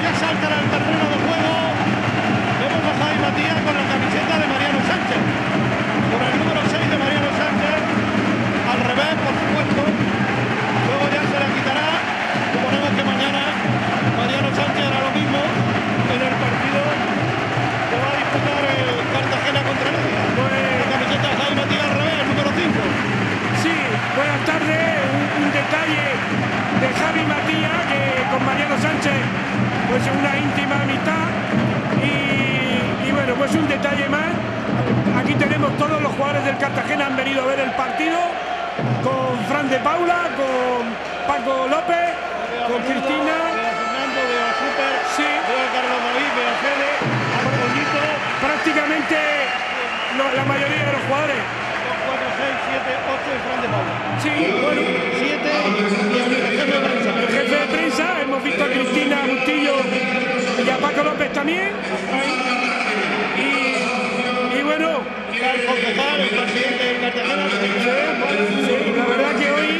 ya saltan al terreno de juego. Vemos a Javi Matías con la camiseta de Mariano Sánchez. Con el número 6 de Mariano Sánchez. Al revés, por supuesto. Luego ya se la quitará. Suponemos que mañana Mariano Sánchez hará lo mismo en el partido que va a disputar el Cartagena contra el Heredia. La camiseta de Javi Matías al revés, el número 5. Sí, buenas tardes. Un detalle de Javi Matías, que con Mariano Sánchez pues una íntima amistad, y bueno, pues un detalle más. Aquí tenemos todos los jugadores del Cartagena, han venido a ver el partido, con Fran de Paula, con Paco López, con Cristina, Fernando, de Super, sí, de Carlos David, de Fede, Arroyito, prácticamente la mayoría de los jugadores. 4, 6, 7, 8 y Fran de Paula. Sí, bueno, 7 y el jefe de prensa. el jefe de prensa, hemos visto a Cristina Bustillo y a Paco López también. Y bueno, El concejal, el presidente del Cartagena, sí, la verdad que hoy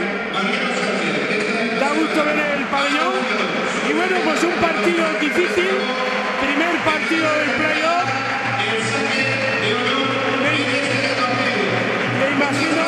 da gusto ver el pabellón. Y bueno, pues un partido difícil, primer partido del playoff. Me imagino.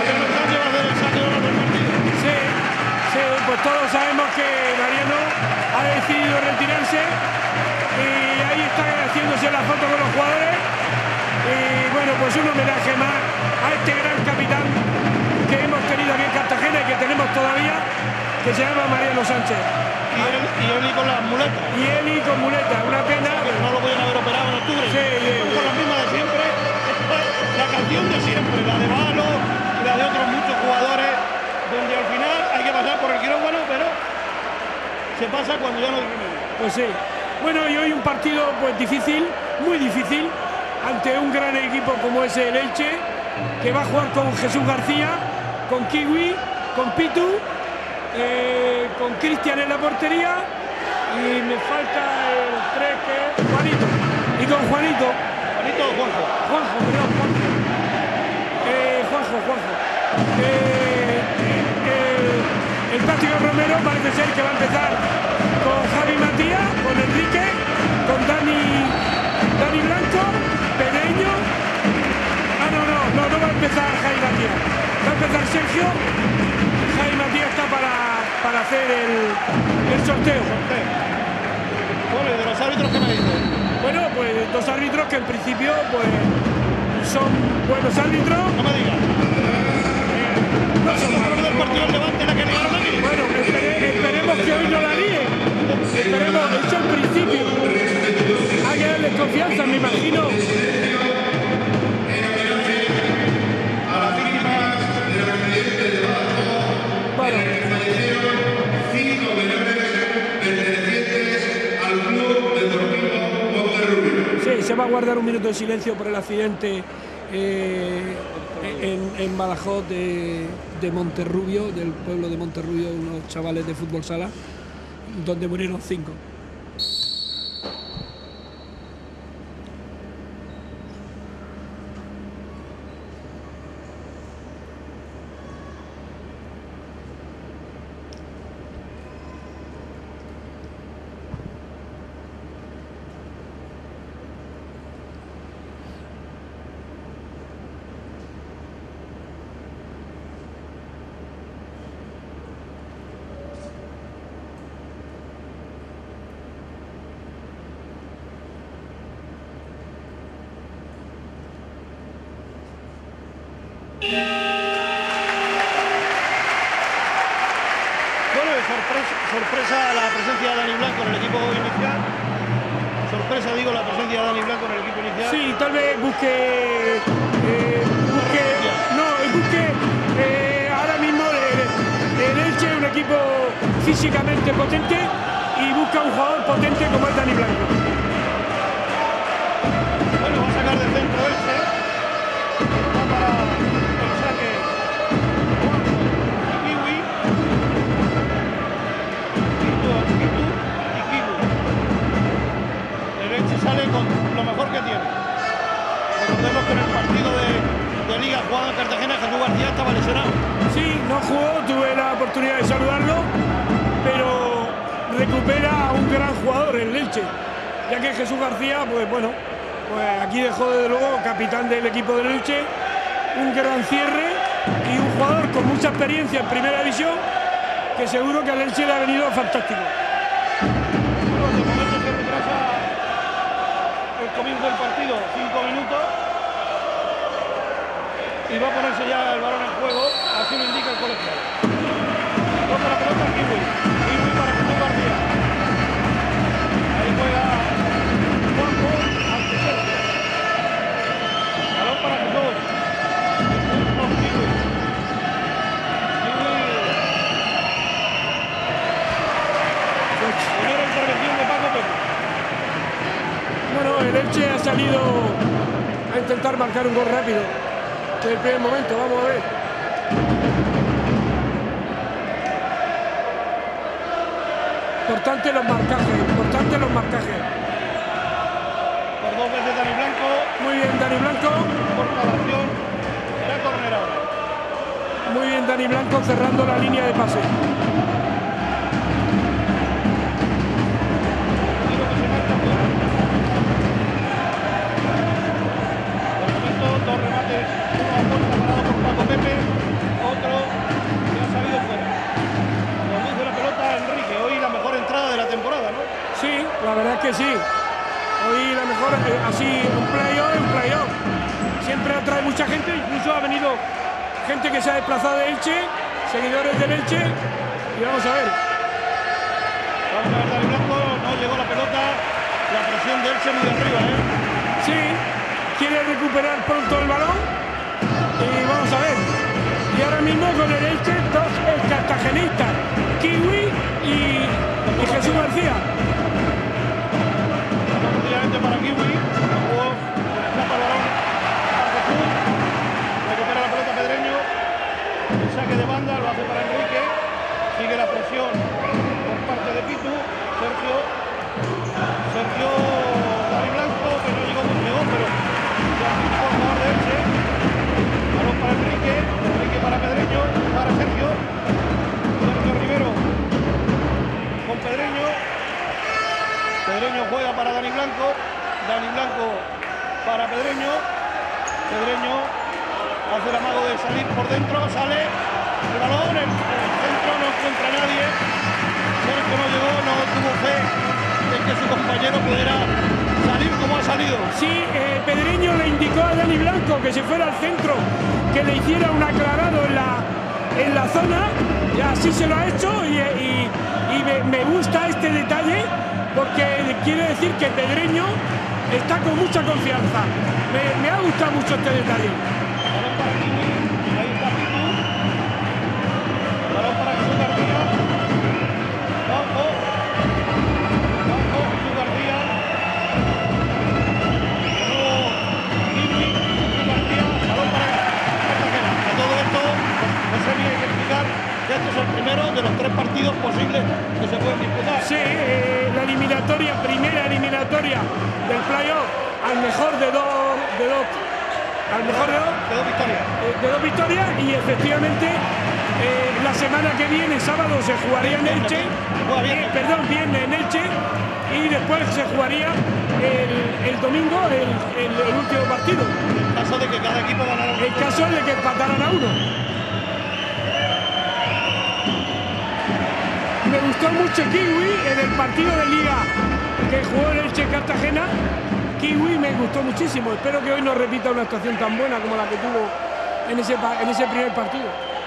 Sí, pues todos sabemos que Mariano ha decidido retirarse y ahí está haciéndose la foto con los jugadores. Y bueno, pues un homenaje más a este gran capitán que hemos tenido aquí en Cartagena y que tenemos todavía, que se llama Mariano Sánchez. Y él con las muletas. Y él y con muleta, una pena. Que no lo pueden haber operado en octubre. Sí, con las mismas de siempre. La canción de siempre, la de Balo y la de otros muchos jugadores, donde al final hay que pasar por el quirófano, pero se pasa cuando ya no hay remedio. Pues sí. Bueno, y hoy un partido pues difícil, muy difícil, ante un gran equipo como es el Elche, que va a jugar con Jesús García, con Kiwi, con Pitu, con Cristian en la portería, y me falta el 3 que es Juanito, y con Juanito. Juanito o Juanjo. Juanjo, perdón, Juanjo. Juanjo. El Plástico Romero parece ser que va a empezar con Javi Matías, con Enrique, con Dani Blanco, Pereño. No va a empezar Javi Matías. Va a empezar Sergio. Javi Matías está para hacer el sorteo. Bueno, ¿y de los árbitros qué me dicen? Bueno, pues dos árbitros que en principio pues son buenos árbitros. No me digas. No son malos. del partido del Levante la que ligaron aquí? Bueno, esperemos que hoy no la líen. Esperemos, eso en principio. Hay que darles confianza, me imagino. Bueno. Sí, se va a guardar un minuto de silencio por el accidente en Badajoz de Monterrubio, del pueblo de Monterrubio, unos chavales de fútbol sala, donde murieron 5. Sorpresa la presencia de Dani Blanco en el equipo inicial. Sorpresa, digo, la presencia de Dani Blanco en el equipo inicial. Sí, tal vez busque ahora mismo el Elche es un equipo físicamente potente y busca un jugador potente como es Dani Blanco. Bueno, va a sacar del centro Elche. Va para el saque Juanjo y Kiwi. Pitu y Kiwi. El Elche sale con lo mejor que tiene. Recordemos que en el partido de Liga jugado en Cartagena, Jesús García estaba lesionado. Sí, no jugó, tuve la oportunidad de saludarlo, pero recupera a un gran jugador, el Elche, ya que Jesús García, pues bueno, pues aquí dejó desde luego capitán del equipo del Elche, un gran cierre y un jugador con mucha experiencia en primera división, que seguro que al Elche le ha venido fantástico. Bueno, de momento se retrasa el comienzo del partido 5 minutos y va a ponerse ya el balón en juego, así lo indica el colegiado. Toca la pelota Kiwi para Jesús García. Ahí juega Juanjo ante Sergio. Balón para Jesús. Con Kiwi. Primera intervención de Paco Pepe. Bueno, el Elche ha salido a intentar marcar un gol rápido desde el primer momento, vamos a ver. Importante los marcajes. Por 2 veces Dani Blanco. Muy bien Dani Blanco. Corta la acción. Será córner ahora. Muy bien Dani Blanco cerrando la línea de pase. Tiro que se marca fuera. Por el momento 2 remates. Uno a puerta parado por Paco Pepe. Otro que ha salido fuera. Conduce la pelota Enrique. Hoy la mejor entrada de la temporada, ¿no? Sí, la verdad es que sí. Hoy la mejor, así, un playoff. Siempre atrae mucha gente, incluso ha venido gente que se ha desplazado de Elche, seguidores del Elche, y vamos a ver. Vamos a ver, Dani Blanco, no llegó la pelota, la presión de Elche muy arriba, ¿eh? Sí, quiere recuperar pronto el balón, y vamos a ver. Y ahora mismo con el Elche, 2 cartagenistas, Kiwi y Jesús García. Para Kiwi, jugó, escapa el balón a Jesús, recupera la pelota Pedreño, el saque de banda lo hace para Enrique, sigue la presión por parte de Pitu, Sergio Dani Blanco, que no llegó, pero ya el jugador de Elche, balón para Enrique para Pedreño, para Sergio Rivero con Pedreño juega para Dani Blanco para Pedreño hace el amago de salir por dentro, sale el balón, el centro, no encuentra a nadie, Sergio no llegó, no tuvo fe de que su compañero pudiera salir como ha salido. Sí, Pedreño le indicó a Dani Blanco que se fuera al centro, que le hiciera un aclarado en la zona, y así se lo ha hecho, y me gusta este detalle, porque quiere decir que Pedreño está con mucha confianza. Me ha gustado mucho este detalle. Balón para Kiwi, ahí está Pitu. Balón para Jesús García. Juanjo, Jesús García. De nuevo Kiwi, Jesús García. Balón para Cartagena. A todo esto, José Miguel, hay que explicar que este es el primero de los 3 partidos posibles que se pueden disputar. Sí, la primera eliminatoria del playoff, al mejor de dos victorias, y efectivamente la semana que viene, sábado, se jugaría en Elche, viernes en Elche, y después se jugaría el domingo el último partido. En caso de que cada equipo ganara. En caso de que empataran a uno. Me gustó mucho Kiwi en el partido de Liga que jugó el Elche Cartagena. Kiwi me gustó muchísimo. Espero que hoy no repita una actuación tan buena como la que tuvo en ese primer partido.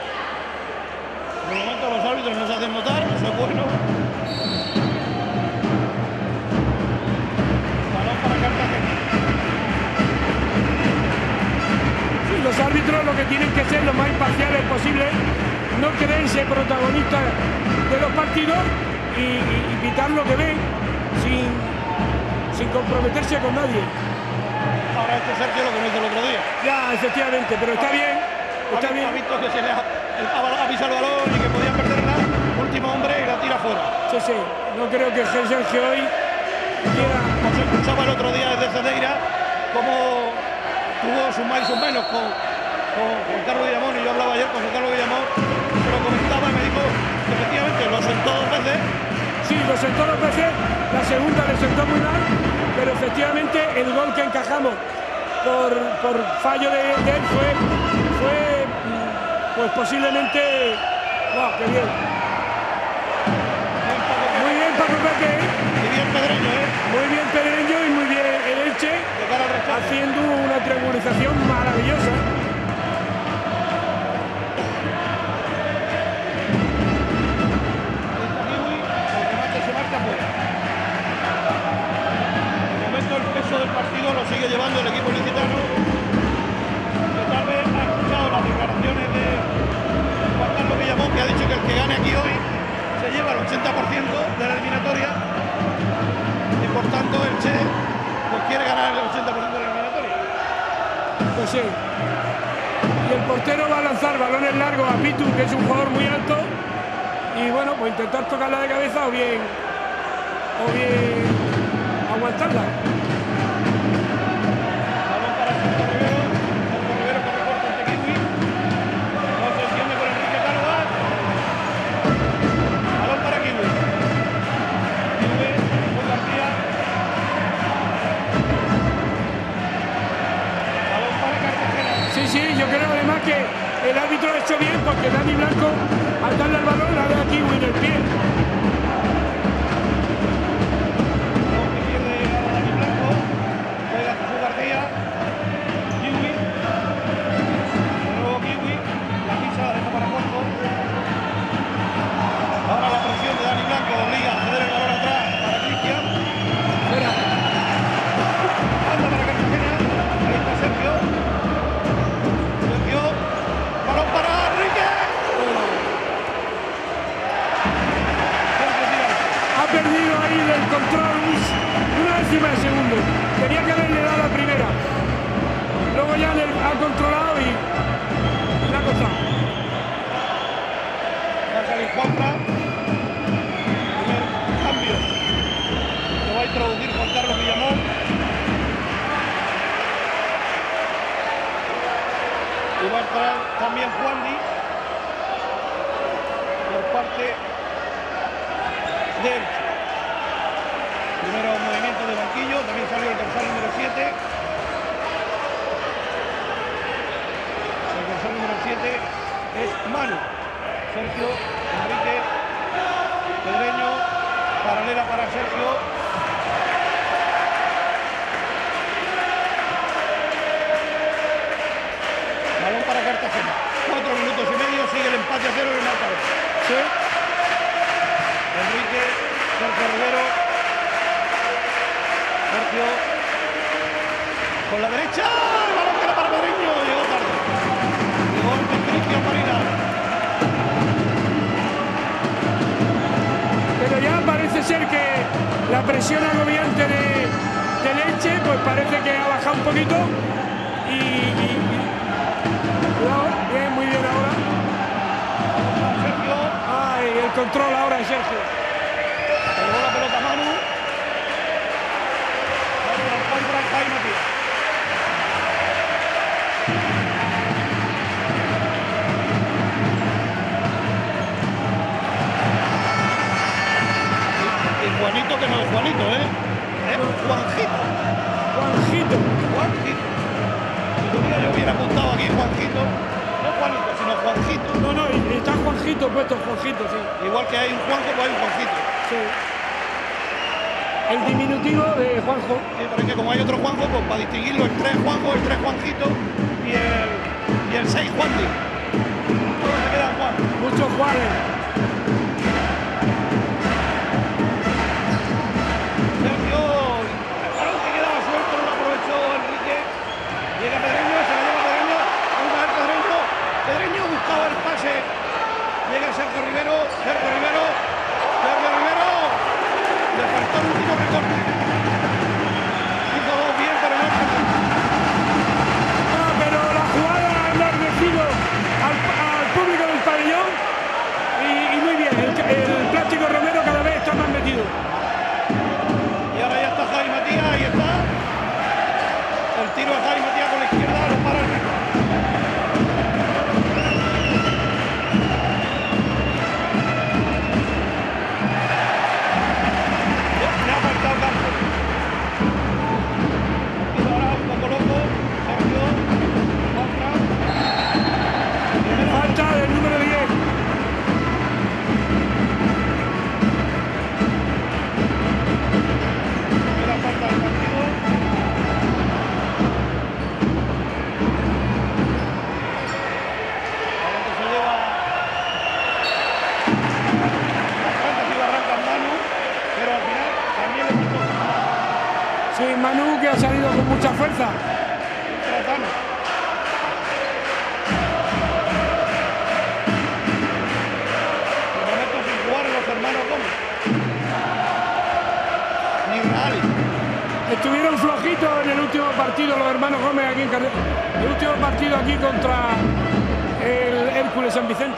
De momento los árbitros nos hacen notar, eso es bueno. Balón para Cartagena. Sí, los árbitros lo que tienen que ser lo más imparciales posible, no creerse protagonistas de los partidos y pitar lo que ven sin comprometerse con nadie. Ahora este Sergio lo que no hizo el otro día. Ya, efectivamente, pero está bien. Ha visto que se le ha pisado el balón y que podía perderla. Último hombre y la tira fuera. Sí. No creo que Sergio hoy quiera. Os escuchaba el otro día desde Cedeira cómo tuvo sus más y sus menos con Juan Carlos Guillamón, y yo hablaba ayer con Juan Carlos Guillamón, se lo comentaba y me dijo que efectivamente lo sentó 2 veces. Sí, sí, lo sentó 2 veces, la segunda le sentó muy mal, pero efectivamente el gol que encajamos por fallo de él fue pues posiblemente... ¡Wow, qué bien! Muy bien Paco Pepe. Y bien Pedreño, Muy bien Pedreño y muy bien el Elche, de cara al rechazo. haciendo una triangulización maravillosa. El peso del partido lo sigue llevando el equipo ilicitano, que tal vez ha escuchado las declaraciones de Juan Carlos Villamón, que ha dicho que el que gane aquí hoy se lleva el 80% de la eliminatoria, y por tanto el Che pues quiere ganar el 80% de la eliminatoria. Pues sí. Y el portero va a lanzar balones largos a Pitu, que es un jugador muy alto, y bueno, pues intentar tocarla de cabeza o bien aguantarla. Sí, yo creo además que el árbitro ha hecho bien, porque Dani Blanco, al darle al balón, la da a Kiwi en el pie. Ahora la presión de Dani Blanco obliga a ceder el balón atrás para Cristian. Anda para Cartagena. Ahí está Sergio. Balón para Enrique. Ha perdido ahí del control una décima de segundo. Tenía que haberle dado la primera. Luego ya ha controlado y le ha costado. Va a salir Juanfra. Primer cambio. Lo va a introducir Juan Carlos Villamón. Y va a entrar también Juandi por parte de Elche. Primero movimiento de banquillo, también salió el dorsal número 7. El dorsal número 7 es Manu. Sergio, Enrique, Pedreño, paralela para Sergio. Balón para Cartagena. 4 minutos y medio, sigue el empate a 0 en el marcador. Sí. Enrique, Sergio Rivero. Sergio con la derecha. El balón que era para Pedreño. Llegó tarde. Llegó antes Cristian Marina. Pero ya parece ser que la presión agobiante de Elche, pues parece que ha bajado un poquito cuidado, bien, muy bien ahora. Sergio. Ay, el control ahora de Sergio. Llevó la pelota a Manu. Manu la encuentra Jaime Matías. Y Juanito, que no es Juanito, ¿eh? Es Juanjito. Juanjito. Juanjito. Si tuviera yo hubiera apuntado aquí Juanjito. No Juanito, sino Juanjito. No, está Juanjito puesto, Juanjito, sí. Igual que hay un Juanjo, pues hay un Juanjito. Sí. El diminutivo de Juanjo. Sí, pero es que como hay otro Juanjo, pues para distinguirlo, el 3 Juanjo, el 3 Juanjito y el 6 Juanji. Todos se quedan Juan. Muchos Juanes. Sergio, el balón que quedaba suelto, no lo aprovechó Enrique. Llega Pedreño, se la lleva Pedreño. Vamos a ver Pedreño. Pedreño buscaba el pase. Llega Sergio Rivero. Sergio Rivero. Sergio Rivero. Le faltó el último recorte. Hizo dos bien, pero no alcanzó. Pero la jugada ha enardecido al público del pabellón y Sí, Manu, que ha salido con mucha fuerza. Tratando. De momento sin jugar los hermanos Gómez. Ni Real. Estuvieron flojitos en el último partido los hermanos Gómez aquí en Cartagena. El último partido aquí contra el Hércules San Vicente.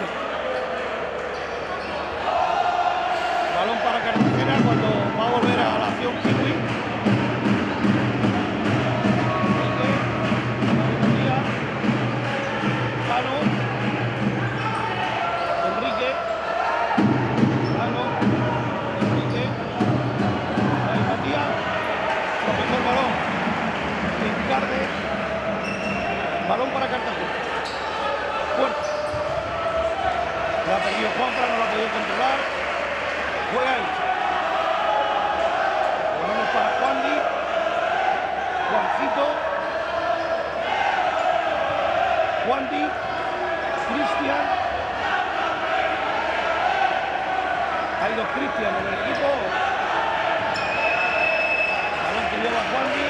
Balón para Cartagena cuando va a volver a la acción Kiwi. Balón para Cartagena. Fuerte. La ha perdido Juanfran, no la ha podido controlar. Juega él. Balón es para Juandi. Juancito. Juandi. Cristian. Hay dos Cristian en el equipo. Balón que lleva Juandi.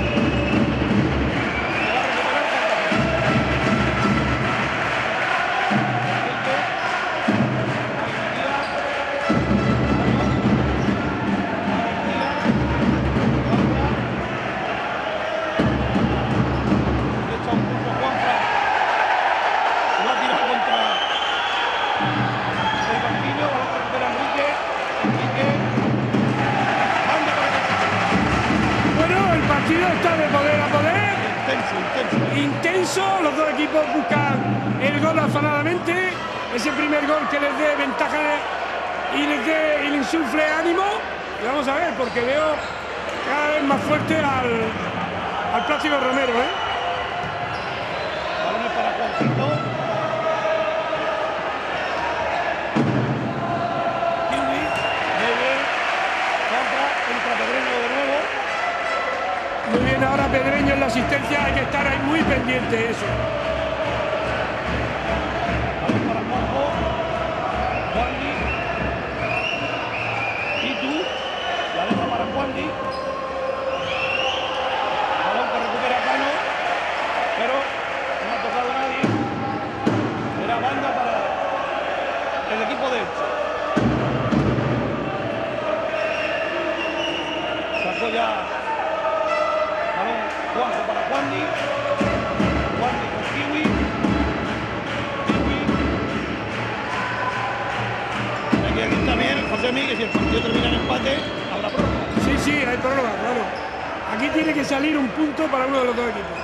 Intenso, los dos equipos buscan el gol afanadamente, ese primer gol que les dé ventaja y les insufle ánimo. Y vamos a ver, porque veo cada vez más fuerte al Plácido Romero, ¿eh? Balones para Juancito. Kiwi, muy bien. Entra Pedreño de nuevo. Muy bien, ahora Pedreño en la asistencia, hay que estar ahí muy pendiente de eso. Balón para Juanjo. Juandi. Y tú. La deja para Juandi. Balón que recupera Cano. Pero no ha tocado nadie. Era banda para el equipo de Elche. Sacó ya. Balón Juanjo para Juandi. Juandi con Kiwi. Kiwi. Hay que decir también, José Miguel, que si el partido termina en empate, habrá prórroga. Sí, sí, hay prórroga, claro. Aquí tiene que salir un punto para uno de los dos equipos.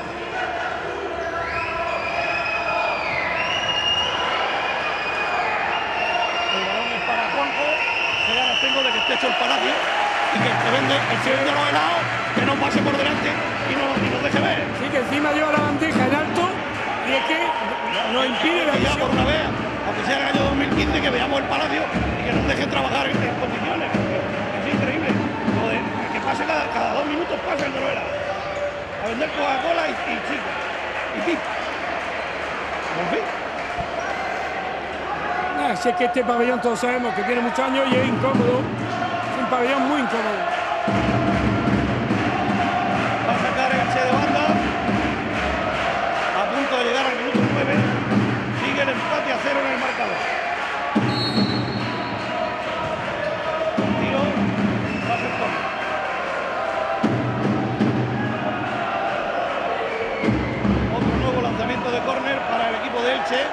El balón es para Juanjo, que ya las tengo de que esté hecho el palacio y que el que vende los helados, que no pase por delante y nos deje ver. Sí, que encima lleva la bandeja en alto y es que nos impide la ya visión. por una vez, aunque sea el año 2015, que veamos el palacio y que nos dejen trabajar en condiciones. Es increíble. Joder, que pase cada 2 minutos pasa el Noruega. A vender Coca-Cola y chicas. Y pip. En fin. Si es que este pabellón todos sabemos que tiene muchos años y es incómodo. Es un pabellón muy incómodo. Va a sacar Elche de banda. A punto de llegar al minuto 9. Sigue el empate a 0 en el marcador. Tiro. Va a ser córner. Otro nuevo lanzamiento de córner para el equipo de Elche.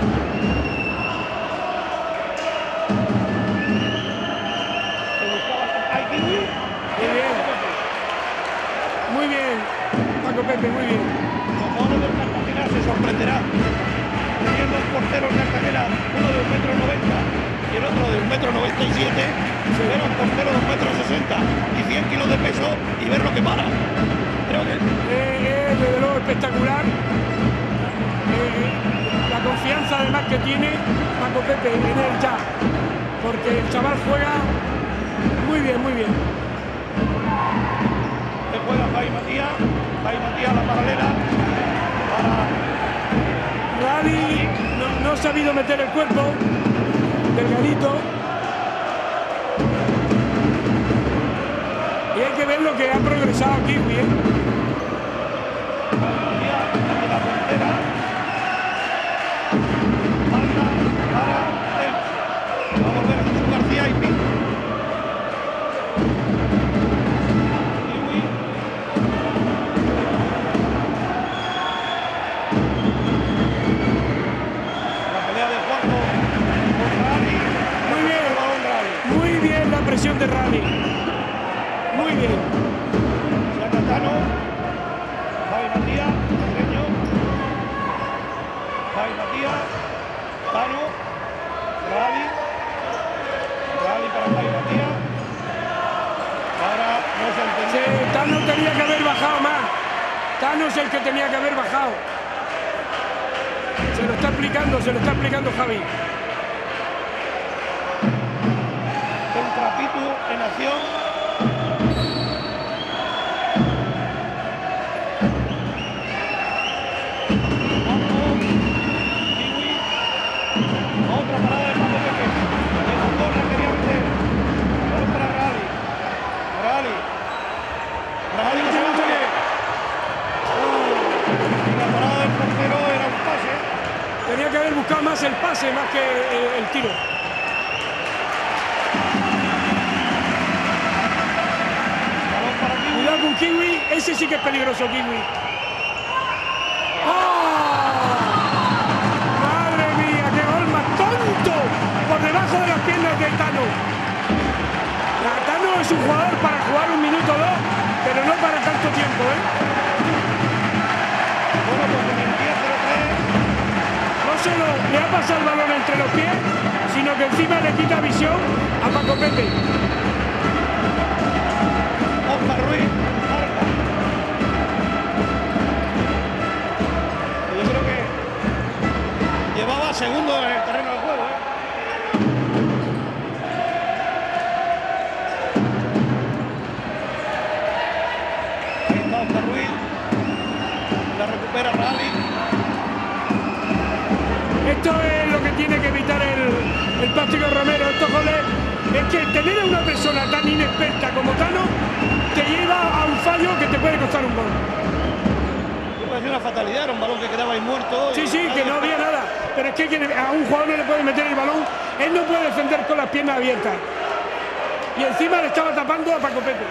Muy bien, Paco Pepe, muy bien. Los jugadores del Cartagena se sorprenderá teniendo el portero en Cartagena, uno de 1,90 m y el otro de 1,97 m, ver a un portero de 1,60 m y 100 kilos de peso y ver lo que para. Creo que desde luego espectacular. La confianza además que tiene Paco Pepe en él ya, porque el chaval juega muy bien, muy bien. Juega Jaime Matías a la paralela para Rally no ha sabido meter el cuerpo, delgadito, y hay que ver lo que ha progresado Kiwi, ¿eh? De Rally. Muy bien. Saca Tano. Javi Matías. Pedreño. Javi Matías. Tano. Rally. Rally para Javi Matías. Ahora no se entiende. Sí, Tano tenía que haber bajado más. Tano es el que tenía que haber bajado. Se lo está explicando Javi. Pitu en acción. Kiwi. Otra parada de Paco Pepe. De la zona quería meter. Otra Rally. Rally que se va muy bien. Y la parada del portero era un pase. Tenía que haber buscado más el pase, más que el tiro. Cuidado con Kiwi, ese sí que es peligroso, Kiwi. ¡Oh! ¡Madre mía, qué gol más tonto! Por debajo de las piernas de Tano. Tano es un jugador para jugar 1 minuto o 2, pero no para tanto tiempo, ¿eh? Bueno, pues en el 10-0-3. No solo le ha pasado el balón entre los pies, sino que encima le quita visión a Paco Pepe. Oscar Ruiz, marca. Yo creo que llevaba segundo en el terreno de juego, ¿eh? Ahí está Oscar Ruiz. La recupera Rally. Esto es lo que tiene que evitar el Plástico Romero. Estos goles es que tener a una persona tan inexperta como Tano te lleva a un fallo que te puede costar un gol. Parecía una fatalidad, era un balón que quedaba ahí muerto. Sí, sí, que no había nada. Pero es que a un jugador no le puede meter el balón, él no puede defender con las piernas abiertas. Y encima le estaba tapando a Paco Pepe.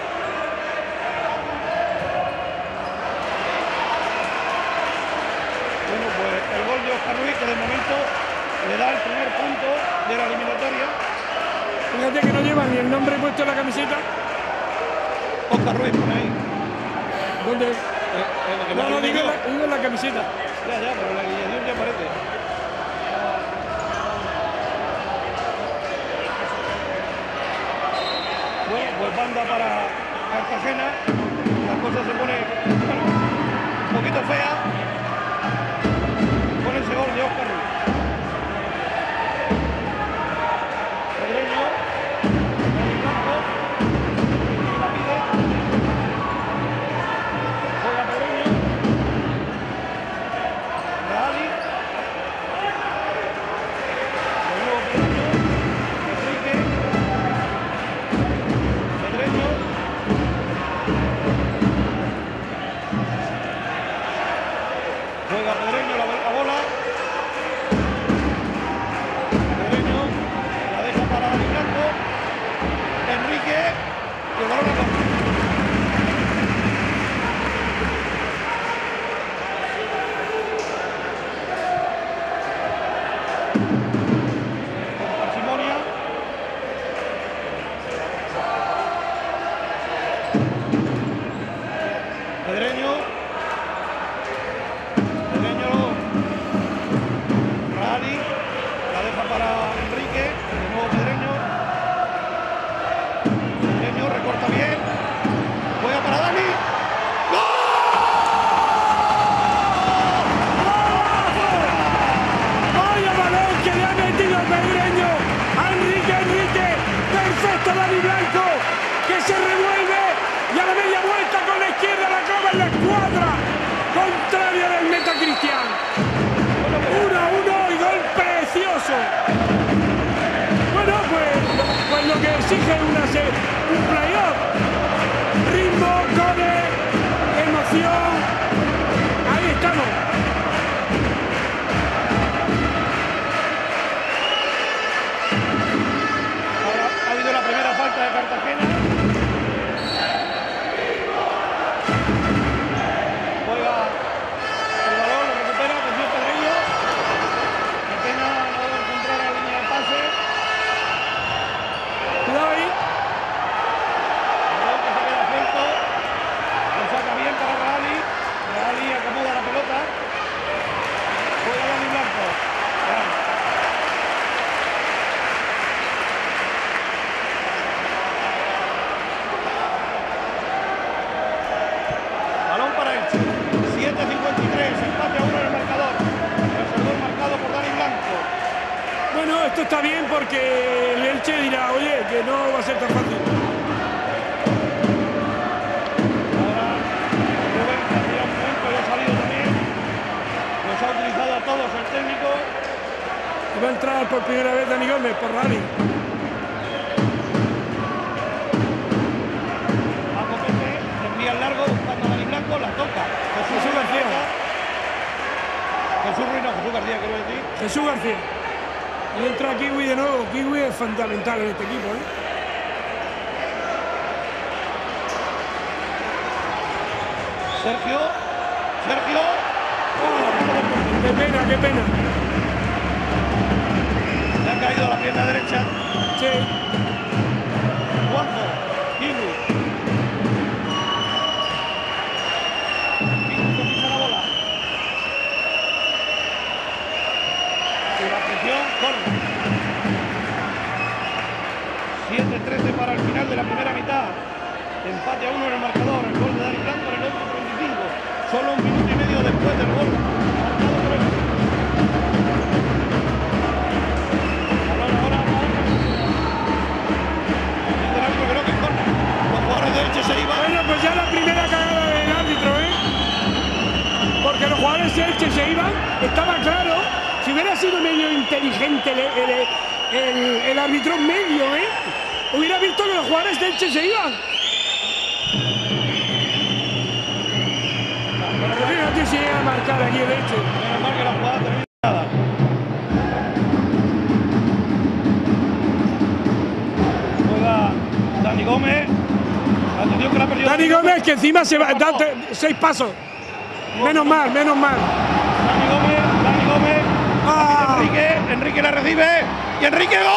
Bueno, pues el gol de Oscar Ruiz, que de momento le da el primer punto de la eliminatoria. Fíjate que no lleva ni el nombre puesto en la camiseta. Oscar Ruiz, por ahí. ¿Dónde? No, digo en la camiseta. Ya, pero la guillotina ya aparece. Bueno, pues banda para Cartagena. La cosa se pone, bueno, un poquito fea. Con ese gol de Oscar Ruiz. Pedreño. Blanco. La pide. Juega Pedreño. Rally. De nuevo Pedreño. Enrique. Pedreño. Juega Pedreño la bola. Pedreño la deja para Dani Blanco. Enrique. Y el balón a corner. Parsimonia. Pedreño. Pedreño. Rally. La deja para Enrique. De nuevo Pedreño. Pedreño recorta bien. Juega para Dani. ¡Vaya balón que le ha metido Pedreño a Enrique! ¡Perfecto Dani Blanco! Que se revuelve y a la media vuelta con la izquierda la clava en la escuadra contraria del meta Cristian. 1-1 y gol precioso. Bueno, pues lo que exige un playoff. esto está bien porque el Elche dirá, oye, que no va a ser tan fácil. Ahora Rubén hacía un momento y ha salido también. Los ha utilizado a todos el técnico. Y va a entrar por primera vez Dani Gómez por rally. A Copete, envía el largo buscando a Dani Blanco, la toca. Jesús García. Jesús García, quiero decir. Jesús García. Y entra Kiwi de nuevo. Kiwi es fundamental en este equipo, ¿eh? Sergio. Qué pena, qué pena. Le ha caído a la pierna derecha. Sí. Juanjo. Kiwi. Pinto pisa la bola. Y la presión corre. 7-13 para el final de la primera mitad. Empate a 1 en el marcador. El gol de Dani Blanco en el otro 35. Solo un minuto y medio después del gol. Marcado por él. Balón ahora. Dice el árbitro que no, que es córner. Los jugadores de Elche se iban. Bueno, pues ya la primera cagada del árbitro, ¿eh? Porque los jugadores de Elche se iban, estaba claro. Si hubiera sido medio inteligente el árbitro medio, ¿eh? Hubiera visto que los jugadores de Elche se iban. Pero fíjate si llega a marcar aquí el Elche. Menos mal que la jugada terminada. Juega Dani Gómez. Atención que la ha perdido. Dani Gómez, que encima se va, da 6 pasos. Menos mal, menos mal. Dani Gómez. Ah. Enrique la recibe. Y Enrique ¡gol!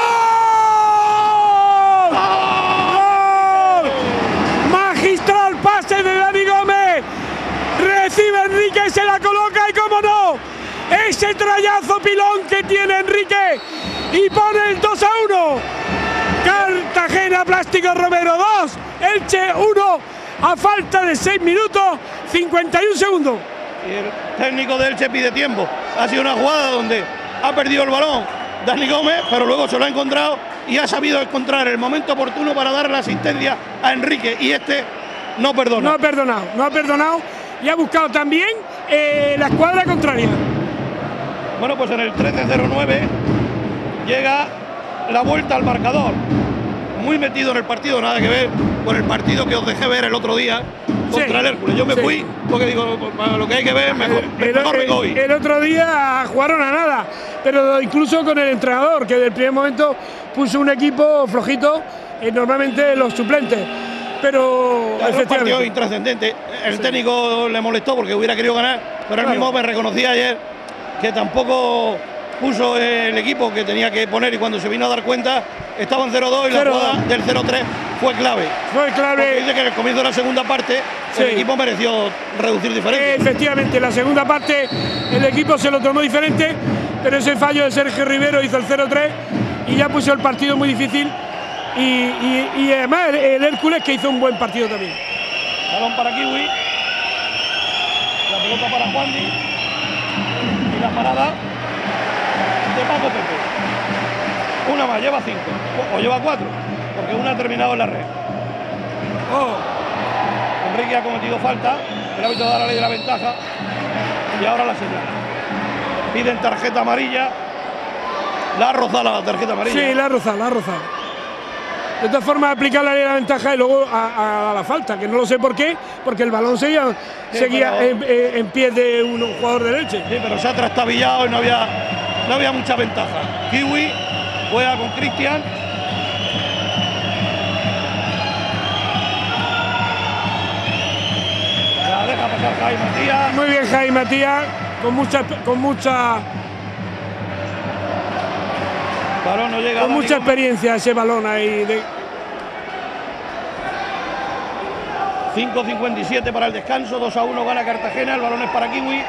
¡Gol! Magistral pase de Dani Gómez. Recibe Enrique y se la coloca y cómo no. Ese trayazo pilón que tiene Enrique y pone el 2-1. Cartagena Plástico Romero 2, Elche 1 a falta de 6 minutos 51 segundos. Y el técnico de Elche pide tiempo. Ha sido una jugada donde ha perdido el balón Dani Gómez, pero luego se lo ha encontrado y ha sabido encontrar el momento oportuno para dar la asistencia a Enrique. Y este no perdona. No ha perdonado y ha buscado también la escuadra contraria. Bueno, pues en el 13-09 llega la vuelta al marcador. Muy metido en el partido, nada que ver con el partido que os dejé ver el otro día contra el Hércules. Yo me fui porque digo, para lo que hay que ver, mejor vengo hoy. El otro día jugaron a nada, pero incluso con el entrenador, que del primer momento puso un equipo flojito, normalmente los suplentes. Pero era un partido intrascendente. El técnico le molestó porque hubiera querido ganar, pero él mismo me reconocía ayer que tampoco puso el equipo que tenía que poner, y cuando se vino a dar cuenta estaban 0-2 y la jugada del 0-3 fue clave. Porque dice que en el comienzo de la segunda parte el equipo mereció reducir diferencias. Efectivamente, la segunda parte el equipo se lo tomó diferente, pero ese fallo de Sergio Rivero hizo el 0-3 y ya puso el partido muy difícil. Y además el Hércules, que hizo un buen partido también. Balón para Kiwi. La pelota para Juandi. Y la parada de Paco Pepe. Una más, lleva 5. O lleva 4, porque una ha terminado en la red. Enrique ha cometido falta. El árbitro da la ley de la ventaja. Y ahora la señala. Piden tarjeta amarilla. La ha rozado la tarjeta amarilla. Sí, la ha rozado. De todas formas, aplicar la ley de la ventaja y luego a la falta, que no lo sé por qué, porque el balón seguía en pie de un jugador de Elche. Sí, pero se ha trastabillado y no había mucha ventaja. Kiwi juega con Cristian. La deja pasar Jaime Matías. Muy bien Jaime Matías, con balón no llega. Con mucha experiencia ese balón ahí. 5:57 para el descanso, 2-1 gana Cartagena, el balón es para Kiwi.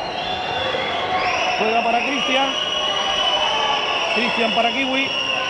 Juega para Cristian. Cristian para Kiwi.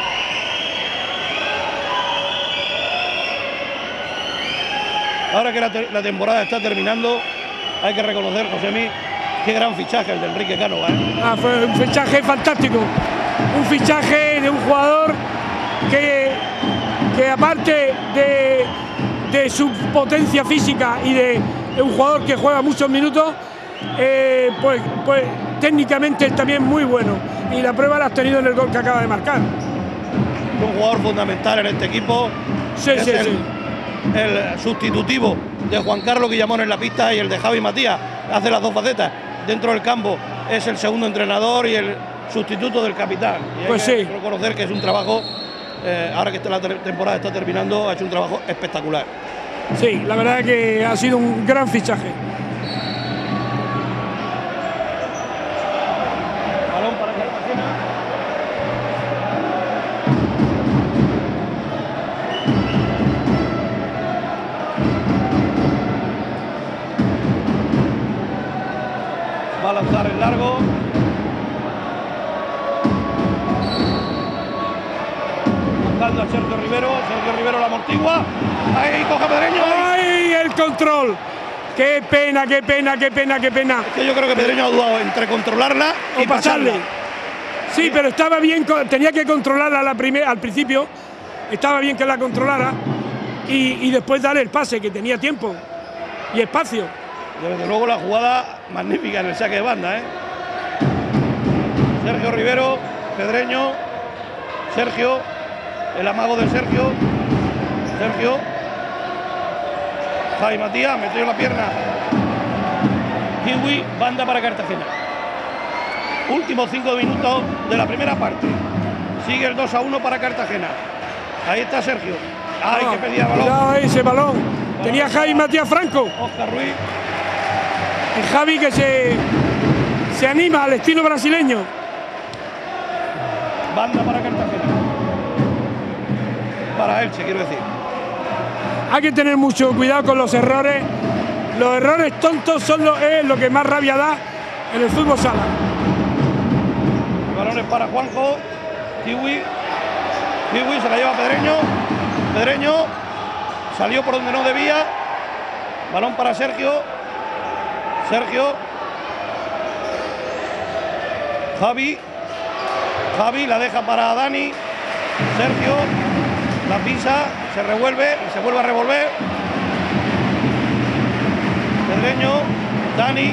Ahora que la temporada está terminando, hay que reconocer, Josemi, qué gran fichaje el de Enrique Cánova. Fue un fichaje fantástico. un fichaje de un jugador que aparte de su potencia física y de un jugador que juega muchos minutos, pues técnicamente es también muy bueno, y la prueba la has tenido en el gol que acaba de marcar. Un jugador fundamental en este equipo. Sí, es sí, el sustitutivo de Juan Carlos Guillamón en la pista y el de Javi Matías. Hace las dos facetas. Dentro del campo es el segundo entrenador y el sustituto del capitán. Y pues hay que sí, reconocer que es un trabajo, ahora que la temporada está terminando, ha hecho un trabajo espectacular. Sí, la verdad es que ha sido un gran fichaje. Balón para Cartagena. Va a lanzar el largo. Buscando a Sergio Rivero. Sergio Rivero la amortigua. Ahí coge Pedreño. ¡Ay, el control! ¡Qué pena, qué pena, qué pena, qué pena! Es que yo creo que Pedreño ha dudado entre controlarla y O pasarle. pasarla. Sí, pero estaba bien, tenía que controlarla al principio, estaba bien que la controlara y después darle el pase, que tenía tiempo y espacio. Desde luego la jugada magnífica en el saque de banda, ¿eh? Sergio Rivero, Pedreño, Sergio, el amago de Sergio, Sergio, Javi Matías, metió la pierna. Kiwi, banda para Cartagena. Últimos 5 minutos de la primera parte. Sigue el 2-1 para Cartagena. Ahí está Sergio. ¡Ay, que pedía balón! Cuidado ese balón. Tenía Javi Matías Franco. Oscar Ruiz. El Javi que se anima al estilo brasileño. Banda para Cartagena. Para Elche, quiero decir. Hay que tener mucho cuidado con los errores. Los errores tontos son lo que más rabia da en el fútbol sala. Balones para Juanjo. Kiwi. Kiwi se la lleva Pedreño. Pedreño salió por donde no debía. Balón para Sergio. Sergio. Javi. Javi la deja para Dani. Sergio la pisa, se revuelve y se vuelve a revolver. Pedreño, Dani.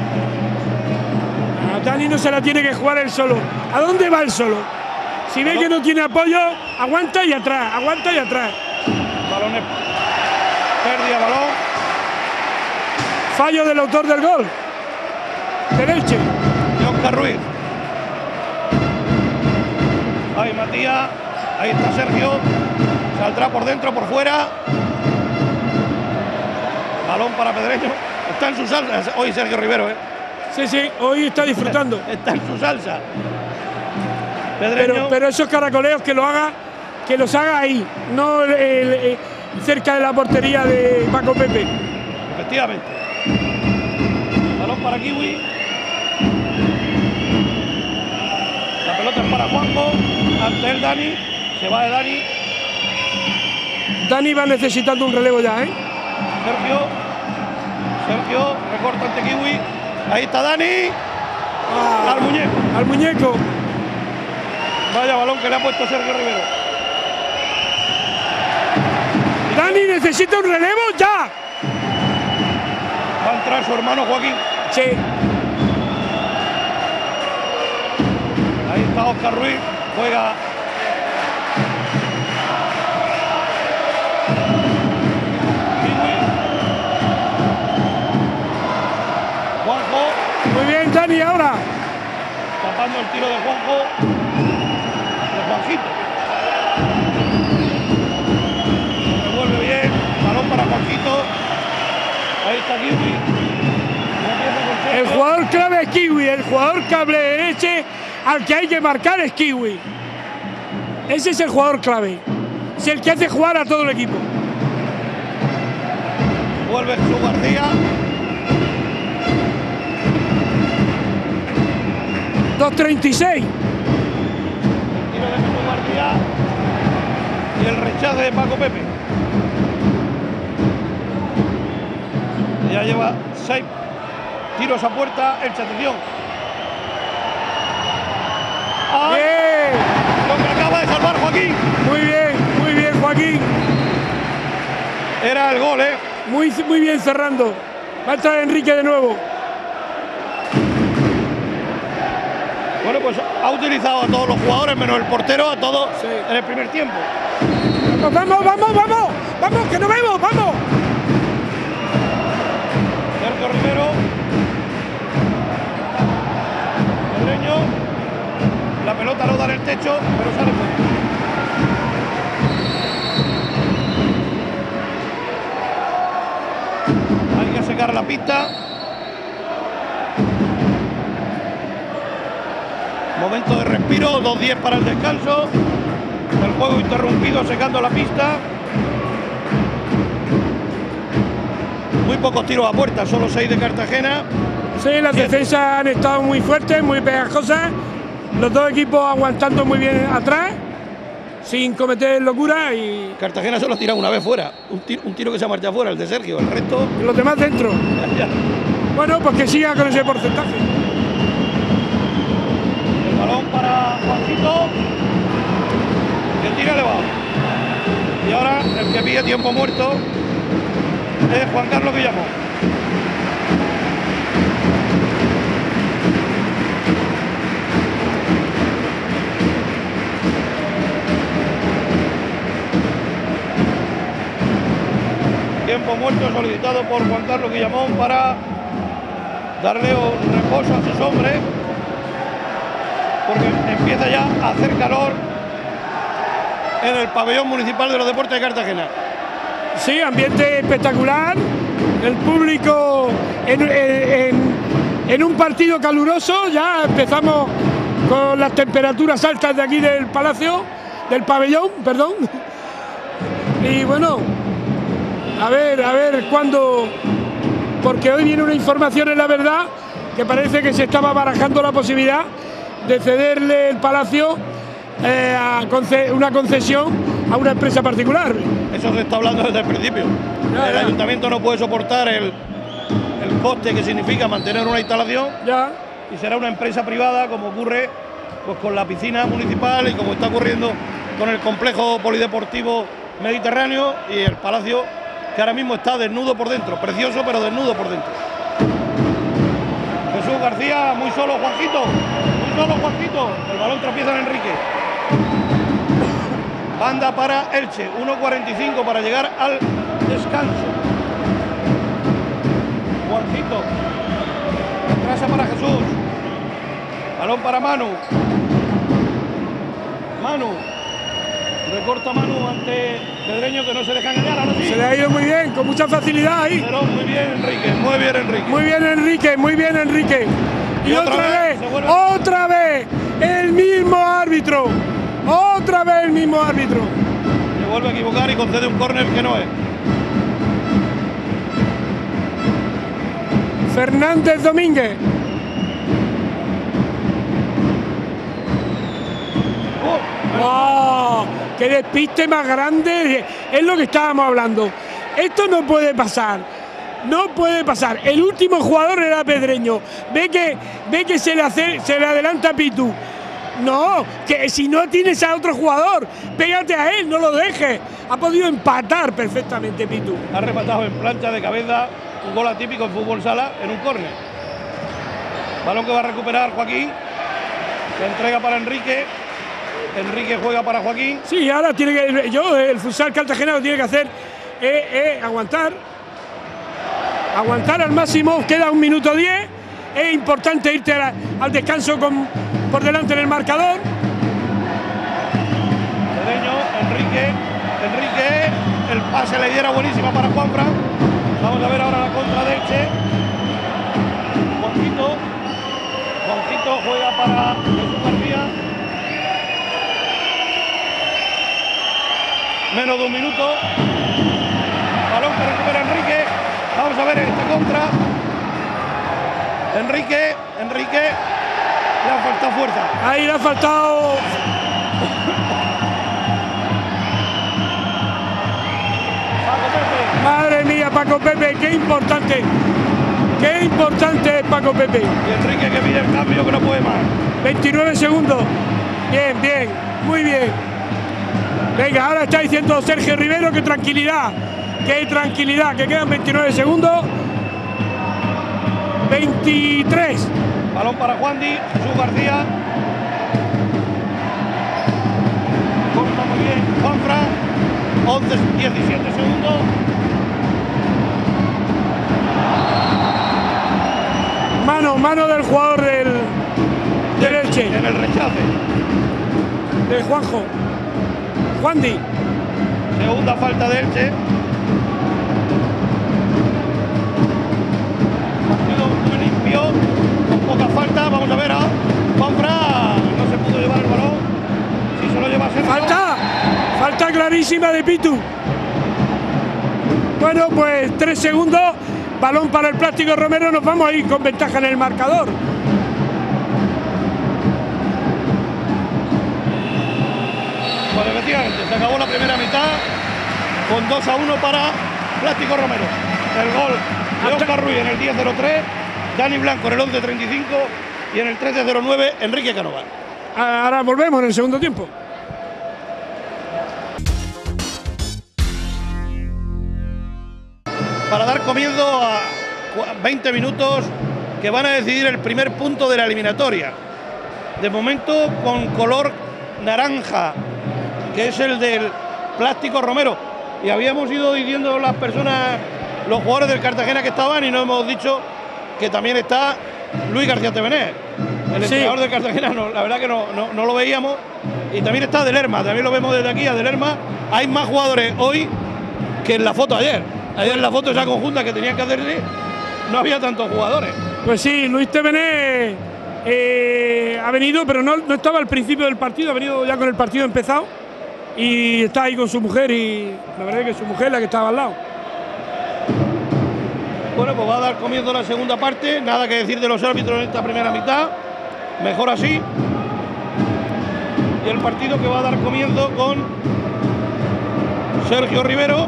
A Dani no se la tiene que jugar él solo. ¿A dónde va él solo? Si ve que no tiene apoyo, aguanta y atrás, aguanta y atrás. Balones. Pérdida, balón. Fallo del autor del gol. Del Elche. De Oscar Ruiz. Ahí Matías. Ahí está Sergio. Saldrá por dentro, por fuera. Balón para Pedreño. Está en su salsa hoy Sergio Rivero, ¿eh? Sí, sí, hoy está disfrutando. Está en su salsa. Pedreño. Pero esos caracoleos que los haga ahí, no cerca de la portería de Paco Pepe. Efectivamente. Balón para Kiwi. La pelota es para Juanjo. Ante él Dani. Se va de Dani. Dani va necesitando un relevo ya, ¿eh? Sergio. Sergio. Recorta ante Kiwi. Ahí está Dani. Al muñeco. Al muñeco. Vaya balón que le ha puesto Sergio Rivero. Dani necesita un relevo ya. Va a entrar su hermano Joaquín. Sí. Ahí está Oscar Ruiz. Juega. Juanjo. Muy bien, Dani, ahora. Tapando el tiro de Juanjo. De Juanjito. Revuelve bien. Balón para Juanjito. Ahí está Kiwi. El jugador clave es Kiwi. El jugador clave de Elche al que hay que marcar es Kiwi. Ese es el jugador clave. Es el que hace jugar a todo el equipo. Vuelve Jesús García. 2.36. Tiro de Jesús García. Y el rechace de Paco Pepe. Ya lleva 6 tiros a puerta. Elche, atención. ¡Ah! Bien. Era el gol, ¿eh? Muy bien cerrando. Va a entrar Enrique de nuevo. Bueno, pues ha utilizado a todos los jugadores, menos el portero, a todos Sí. en el primer tiempo. Vamos, que no vemos, vamos. Sergio Rivero. Pedreño. La pelota no da en el techo, pero sale fuera. Hay que secar la pista. Momento de respiro, 2:10 para el descanso. El juego interrumpido secando la pista. Muy pocos tiros a puerta, solo 6 de Cartagena. Sí, las defensas han estado muy fuertes, muy pegajosas. Los dos equipos aguantando muy bien atrás, sin cometer locura, y Cartagena solo ha tirado una vez fuera. Un tiro que se ha marchado fuera, el de Sergio. El resto. los demás dentro. Ya. Bueno, pues que siga con ese porcentaje. El balón para Juancito. Y el tiro elevado. Y ahora el que pide tiempo muerto es Juan Carlos Guillamón. Tiempo muerto solicitado por Juan Carlos Guillamón para darle un reposo a sus hombres, porque empieza ya a hacer calor en el pabellón municipal de los deportes de Cartagena. Sí, ambiente espectacular. El público en un partido caluroso. Ya empezamos con las temperaturas altas de aquí del palacio, del pabellón, perdón. Y bueno, a ver cuándo, porque hoy viene una información, en la verdad, que parece que se estaba barajando la posibilidad de cederle el palacio una concesión a una empresa particular. Eso se está hablando desde el principio. Ya. El ayuntamiento no puede soportar el coste que significa mantener una instalación, Ya. y será una empresa privada, como ocurre pues con la piscina municipal y como está ocurriendo con el complejo polideportivo mediterráneo y el palacio, que ahora mismo está desnudo por dentro, precioso pero desnudo por dentro. Jesús García, muy solo Juanjito, el balón tropieza en Enrique. Banda para Elche, 1:45 para llegar al descanso. Juanjito, retrasa para Jesús, balón para Manu. Recorta Manu ante Pedreño, que no se deja engañar. Ahora sí. Se le ha ido muy bien, con mucha facilidad ahí. Pero muy bien Enrique, muy bien Enrique. Muy bien Enrique. Y otra vez el mismo árbitro. Se vuelve a equivocar y concede un córner que no es. Fernández Domínguez. ¡Oh! ¡Qué despiste más grande! Es lo que estábamos hablando. Esto no puede pasar. No puede pasar. El último jugador era Pedreño. Ve que se le adelanta a Pitu. No, que si no tienes a otro jugador, pégate a él, no lo dejes. Ha podido empatar perfectamente Pitu. Ha rematado en plancha de cabeza, un gol atípico en fútbol sala en un córner. Balón que va a recuperar Joaquín. Se entrega para Enrique. Enrique juega para Joaquín. Sí, ahora tiene que. El futsal cartagenero tiene que hacer aguantar. Aguantar al máximo, queda 1 minuto 10. Es importante irte al descanso por delante en el marcador. Pedreño, Enrique, el pase le diera buenísima para Juanfran. Vamos a ver ahora la contra de Elche. Juanjito juega para Jesús García. Menos de 1 minuto. Balón que recupera Enrique. Vamos a ver esta contra. Enrique, le ha faltado fuerza. Ahí le ha faltado. Paco Pepe. Madre mía, Paco Pepe, qué importante es Paco Pepe. Y Enrique que pide el cambio, que no puede más. 29 segundos. Bien, muy bien. Venga, ahora está diciendo Sergio Rivero que tranquilidad, ¡Qué tranquilidad! Que quedan 29 segundos. 23. Balón para Juandi, Jesús García. Corta muy bien Juanfran. 11-17 segundos. Mano del jugador del Elche. En el rechace. De Juanjo. Juandi. Segunda falta de Elche. Partido muy limpio, con poca falta. Vamos a ver a Juanfran. No se pudo llevar el balón. Si se lo lleva Sergio. Falta clarísima de Pitu. Bueno, pues 3 segundos. Balón para el Plástico Romero. Nos vamos a ir con ventaja en el marcador. Pues efectivamente, se acabó la primera mitad con 2-1 para Plástico Romero. El gol de Óscar Ruiz en el 10-03, Dani Blanco en el 11-35 y en el 13-09 Enrique Canova. Ahora volvemos en el segundo tiempo. Para dar comienzo a 20 minutos que van a decidir el primer punto de la eliminatoria. De momento con color naranja, que es el del Plástico Romero. Y habíamos ido diciendo las personas, los jugadores del Cartagena que estaban, y nos hemos dicho que también está Luis García Tevener, el entrenador del Cartagena. No, la verdad que no lo veíamos. Y también está De Lerma, también lo vemos desde aquí a De Lerma. Hay más jugadores hoy que en la foto ayer. Ayer en la foto esa conjunta que tenían que hacerse, no había tantos jugadores. Pues sí, Luis Tevener ha venido, pero no estaba al principio del partido, ha venido ya con el partido empezado y está ahí con su mujer, y la verdad es que su mujer es la que estaba al lado. Bueno, pues va a dar comienzo la segunda parte, nada que decir de los árbitros en esta primera mitad, mejor así. Y el partido que va a dar comienzo con Sergio Rivero,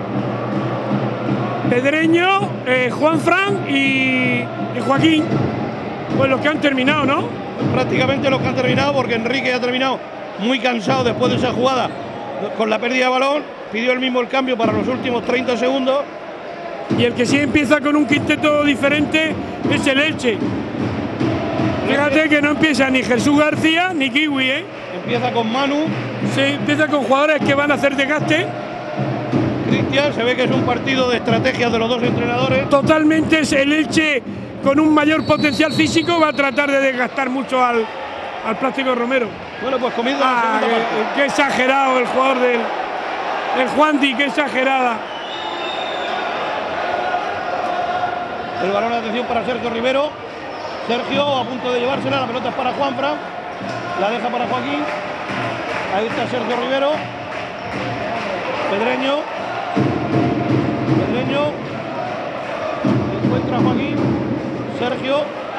Pedreño, Juanfran y Joaquín, pues los que han terminado, ¿no? Prácticamente los que han terminado, porque Enrique ha terminado muy cansado después de esa jugada con la pérdida de balón, pidió él mismo el cambio para los últimos 30 segundos. Y el que sí empieza con un quinteto diferente es el Elche. Fíjate que no empieza ni Jesús García ni Kiwi, ¿eh? Empieza con Manu. Sí, empieza con jugadores que van a hacer desgaste. Cristian, se ve que es un partido de estrategias de los dos entrenadores. Totalmente, es el Elche con un mayor potencial físico, va a tratar de desgastar mucho al Plástico Romero. Bueno, pues comienza la segunda parte. Qué exagerado el jugador el Juandi, qué exagerada. El balón de atención para Sergio Rivero. Sergio a punto de llevársela, la pelota es para Juanfran. La deja para Joaquín. Ahí está Sergio Rivero. Pedreño. Encuentra a Joaquín. Sergio.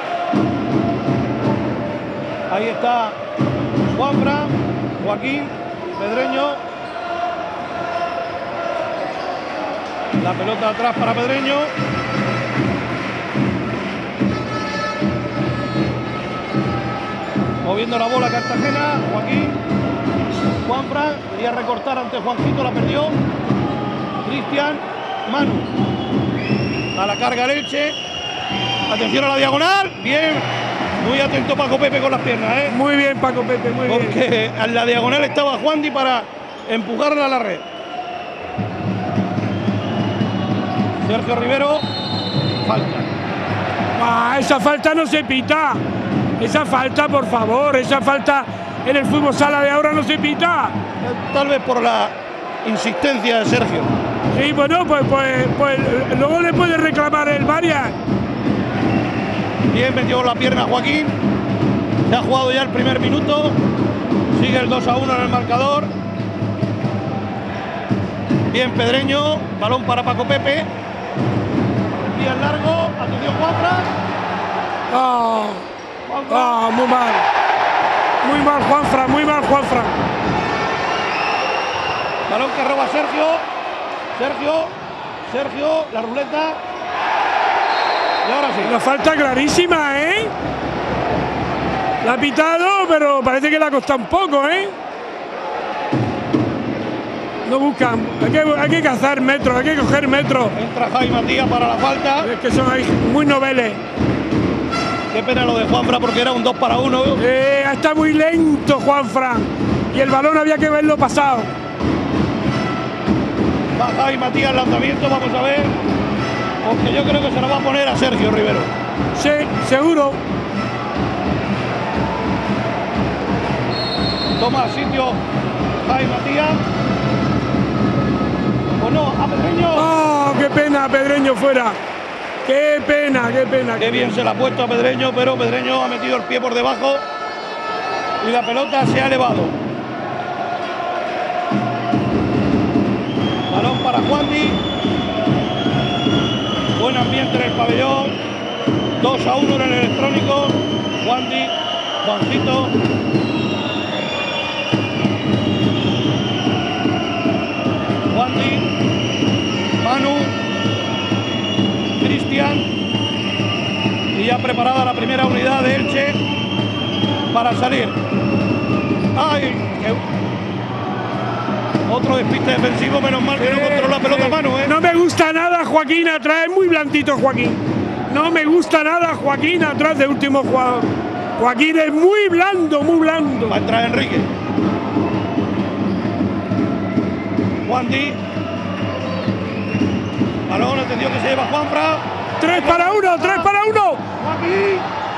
Ahí está Juanfran. Joaquín. Pedreño. La pelota atrás para Pedreño. Moviendo la bola Cartagena. Joaquín. Juanfran. Quería recortar ante Juanjito. La perdió. Cristian. Manu. A la carga el Elche. Atención a la diagonal. Bien. Muy atento Paco Pepe con las piernas, ¿eh? Muy bien Paco Pepe, muy bien. Porque en la diagonal estaba Juandi para empujarla a la red. Sergio Rivero. Falta. Esa falta no se pita. Esa falta, por favor. Esa falta en el fútbol sala de ahora no se pita. Tal vez por la insistencia de Sergio. Sí, bueno, pues luego le puede reclamar el varias. Bien metió la pierna Joaquín. Se ha jugado ya el primer minuto. Sigue el 2-1 en el marcador. Bien Pedreño. Balón para Paco Pepe. Envía el largo. Atención Juanfran. Muy mal. Muy mal Juanfran, muy mal Juanfran. Balón que roba Sergio, la ruleta. Y ahora sí. La falta clarísima, ¿eh? La ha pitado, pero parece que le ha costado un poco, ¿eh? No buscan. Hay que cazar metros, hay que coger metros. Entra Javi Matías para la falta. Es que son ahí muy noveles. Qué pena lo de Juanfran porque era un 2 para 1. Está muy lento Juanfran. Y el balón había que verlo pasado. Va Javi Matías, lanzamiento, vamos a ver. Porque yo creo que se lo va a poner a Sergio Rivero. Sí, seguro. Toma sitio Javi Matías. ¿O no? A Pedreño. ¡Oh, qué pena! Pedreño fuera. ¡Qué pena, qué pena! Qué bien se la ha puesto a Pedreño, pero Pedreño ha metido el pie por debajo y la pelota se ha elevado. Balón para Juandi. Buen ambiente en el pabellón. 2-1 en el electrónico. Juandi, Juancito. Juandi, Manu, Cristian. Y ya preparada la primera unidad de Elche para salir. ¡Ay! Otro despiste defensivo, menos mal que no controla la pelota a mano, ¿eh? No me gusta nada Joaquín atrás, es muy blandito Joaquín. No me gusta nada Joaquín atrás del último jugador. Joaquín es muy blando, muy blando. Va a entrar Enrique. Juandi. Balón, atención que se lleva Juanfran. 3 para 1, 3 para 1. Joaquín.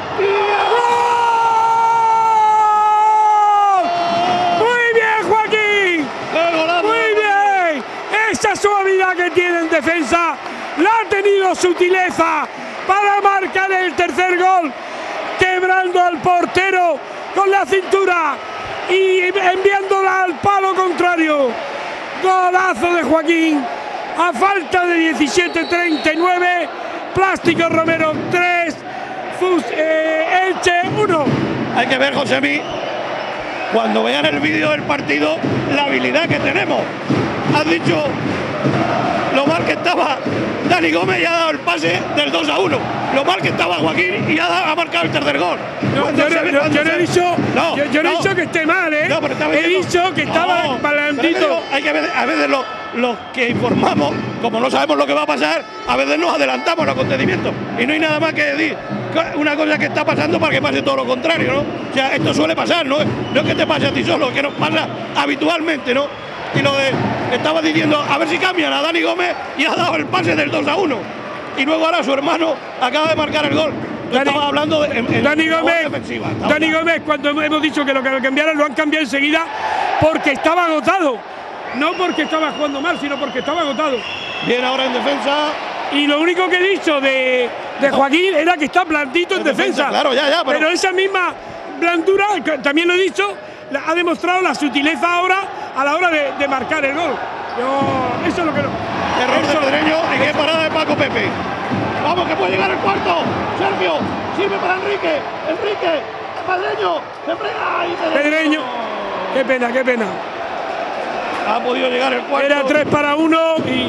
Esa suavidad que tiene en defensa la ha tenido sutileza para marcar el tercer gol, quebrando al portero con la cintura y enviándola al palo contrario. Golazo de Joaquín a falta de 17:39. Plástico Romero 3, Elche 1. Hay que ver, Josemi, cuando vean el vídeo del partido, la habilidad que tenemos. Has dicho lo mal que estaba Dani Gómez y ha dado el pase del 2-1. Lo mal que estaba Joaquín y ha marcado el tercer gol. Yo no he dicho que esté mal, ¿eh? No, pero he dicho que estaba blandito. Hay que ver, a veces los que informamos, como no sabemos lo que va a pasar, a veces nos adelantamos a los acontecimientos. Y no hay nada más que decir una cosa que está pasando para que pase todo lo contrario, ¿no? O sea, esto suele pasar, ¿no? No es que te pase a ti solo, es que nos pasa habitualmente, ¿no? Y lo de, estaba diciendo, a ver si cambian a Dani Gómez y ha dado el pase del 2-1. Y luego ahora su hermano acaba de marcar el gol. Estaba hablando de Dani Gómez, cuando hemos dicho que lo que cambiaran, lo han cambiado enseguida porque estaba agotado. No porque estaba jugando mal, sino porque estaba agotado. Bien ahora en defensa. Y lo único que he dicho de Joaquín era que está blandito en defensa. Claro, ya. Pero esa misma blandura, también lo he dicho, ha demostrado la sutileza ahora a la hora de marcar el gol. Eso es lo que no. Error de Pedreño y qué parada de Paco Pepe. Vamos, que puede llegar el cuarto. Sergio, sirve para Enrique. Pedreño, se frega. Pedreño. Qué pena, qué pena. Ha podido llegar el cuarto. Era 3 para 1 y.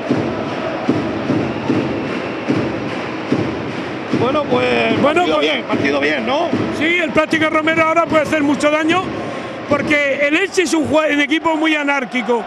Bueno, pues partido bien, ¿no? Sí, el Plástico Romero ahora puede hacer mucho daño porque el Elche es un equipo muy anárquico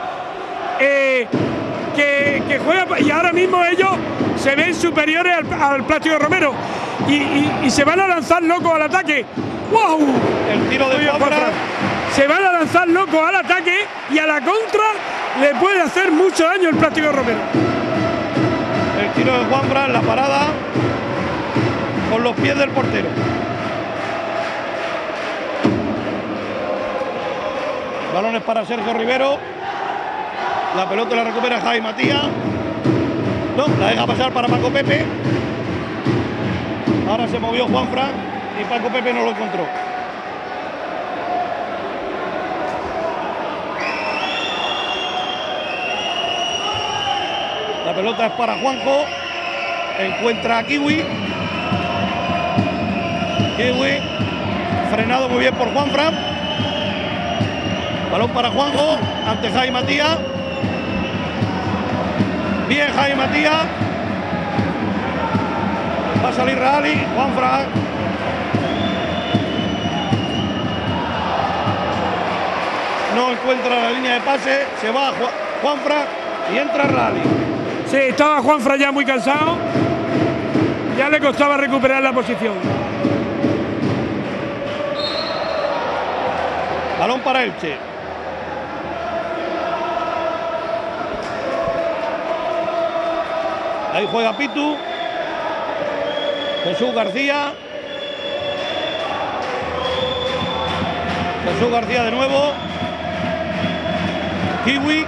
que juega y ahora mismo ellos se ven superiores al Plástico Romero y se van a lanzar locos al ataque. ¡Wow! El tiro de Juanfran. Se van a lanzar locos al ataque y a la contra le puede hacer mucho daño el Plástico Romero. El tiro de Juanfran, la parada con los pies del portero. Balones para Sergio Rivero. La pelota la recupera Javi Matías. No, la deja pasar para Paco Pepe. Ahora se movió Juanfran y Paco Pepe no lo encontró. La pelota es para Juanjo. Encuentra a Kiwi. Frenado muy bien por Juanfran. Balón para Juanjo ante Javi Matías. Bien Javi Matías. Va a salir Rally. Juanfran. No encuentra la línea de pase. Se va Juanfran y entra Rally. Sí, estaba Juanfran ya muy cansado. Ya le costaba recuperar la posición. Balón para Elche. Ahí juega Pitu. Jesús García. Jesús García de nuevo. Kiwi.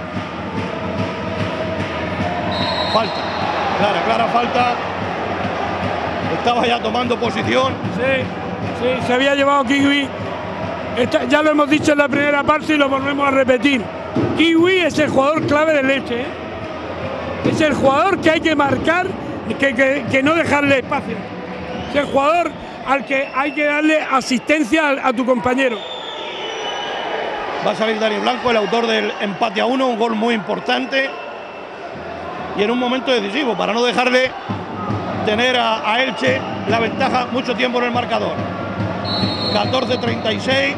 Falta. Clara falta. Estaba ya tomando posición. Sí, se había llevado Kiwi. Ya lo hemos dicho en la primera parte y lo volvemos a repetir. Kiwi es el jugador clave del Elche, ¿eh? Es el jugador que hay que marcar, que no dejarle espacio. Es el jugador al que hay que darle asistencia a tu compañero. Va a salir Dani Blanco, el autor del empate a 1, un gol muy importante. Y en un momento decisivo, para no dejarle tener a Elche la ventaja mucho tiempo en el marcador. 14-36.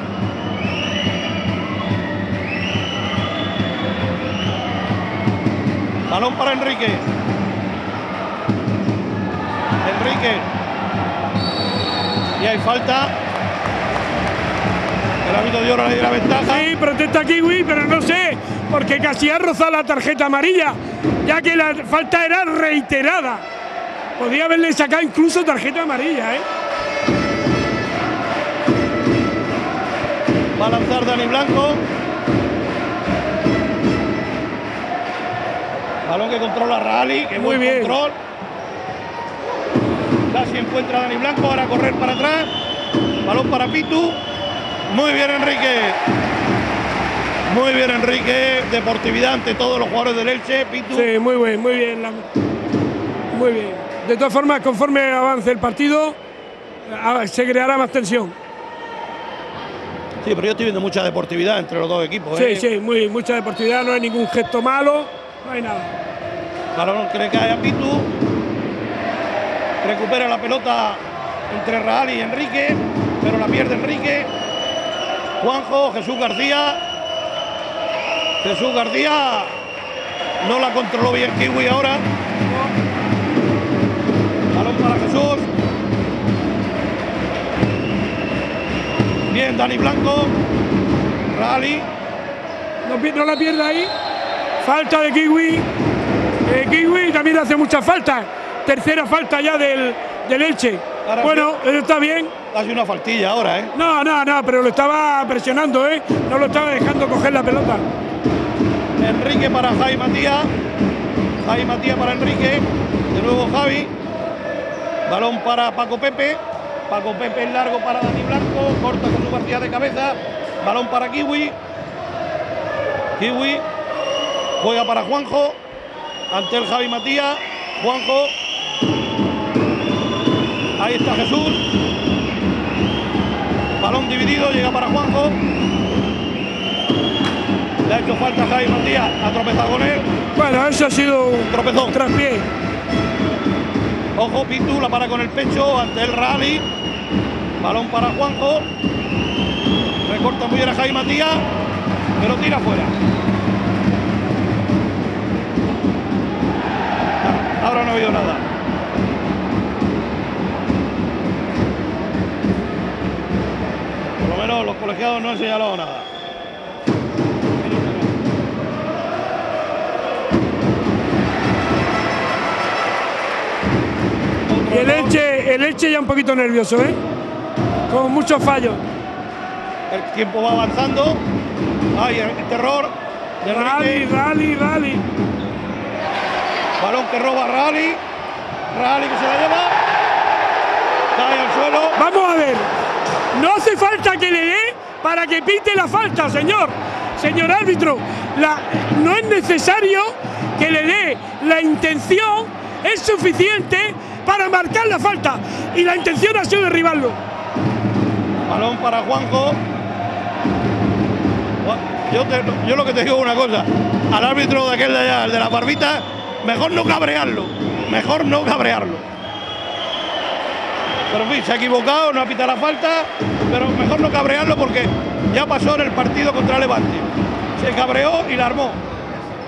Balón para Enrique. Y hay falta. El árbitro dio la ventaja. Sí, protesta Kiwi, pero no sé, porque casi ha rozado la tarjeta amarilla, ya que la falta era reiterada. Podría haberle sacado incluso tarjeta amarilla, ¿eh? Va a lanzar Dani Blanco. Balón que controla Rally, que muy buen bien control. Casi encuentra a Dani Blanco, ahora a correr para atrás. Balón para Pitu. Muy bien Enrique. Muy bien Enrique. Deportividad ante todos los jugadores del Elche. Pitu. Sí, muy bien. Muy bien. De todas formas, conforme avance el partido, se creará más tensión. Sí, pero yo estoy viendo mucha deportividad entre los dos equipos. Sí, mucha deportividad, no hay ningún gesto malo, no hay nada. Balón que le cae a Pitu. Recupera la pelota entre Raal y Enrique, pero la pierde Enrique. Juanjo, Jesús García. Jesús García no la controló bien Kiwi ahora. Balón para Jesús. Bien, Dani Blanco. Rally. No la pierda ahí. Falta de Kiwi. Kiwi también hace muchas faltas. Tercera falta ya del Elche. Ahora bueno, eso está bien. Hace una faltilla ahora, ¿eh? No, pero lo estaba presionando, ¿eh? No lo estaba dejando coger la pelota. Enrique para Javi Matías. Javi Matías para Enrique. De nuevo Javi. Balón para Paco Pepe. Paco Pepe en largo para Dani Blanco. Corta con su partida de cabeza. Balón para Kiwi. Kiwi. Juega para Juanjo. Ante el Javi Matías. Juanjo. Ahí está Jesús. Balón dividido. Llega para Juanjo. Le ha hecho falta a Javi Matías. Ha tropezado con él. Bueno, eso ha sido un tropezón. Traspié. Ojo, Pitu la para con el pecho ante el Rally. Balón para Juanjo. Recorta muy bien a Javi Matías, pero tira fuera. Ahora no ha habido nada. Por lo menos los colegiados no han señalado nada. Y el Elche ya un poquito nervioso, ¿eh? Con muchos fallos. El tiempo va avanzando. Hay el terror de Rally. Balón que roba Rally. Rally que se la lleva. Cae al suelo. Vamos a ver. No hace falta que le dé para que pite la falta, señor. Señor árbitro. No es necesario que le dé. La intención es suficiente para marcar la falta. Y la intención ha sido derribarlo. Balón para Juanjo. Yo lo que te digo es una cosa. Al árbitro de aquel de allá, el de la barbita, mejor no cabrearlo. Pero en fin, se ha equivocado, no ha pitado la falta, pero mejor no cabrearlo porque ya pasó en el partido contra Levante. Se cabreó y la armó.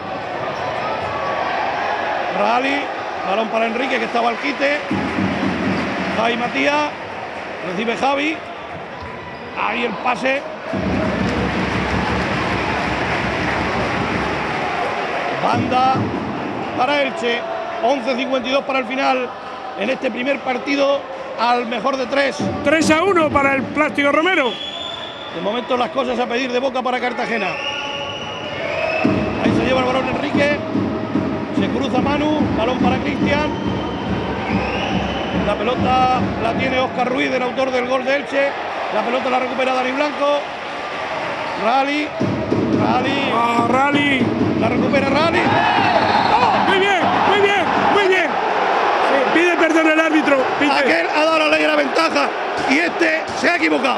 Rally, balón para Enrique, que estaba al quite. Javi Matías, recibe Javi. Ahí el pase. Banda para Elche. 11:52 para el final en este primer partido al mejor de 3. 3-1 para el Plástico Romero. De momento las cosas a pedir de boca para Cartagena. Ahí se lleva el balón Enrique. Se cruza Manu. Balón para Cristian. La pelota la tiene Óscar Ruiz, el autor del gol de Elche. La pelota la recupera Dani Blanco. Rally. Rally. La recupera Rally. ¡Oh! Muy bien. Sí, pide perdón el árbitro. Aquel ha dado la ley de la ventaja y este se ha equivocado.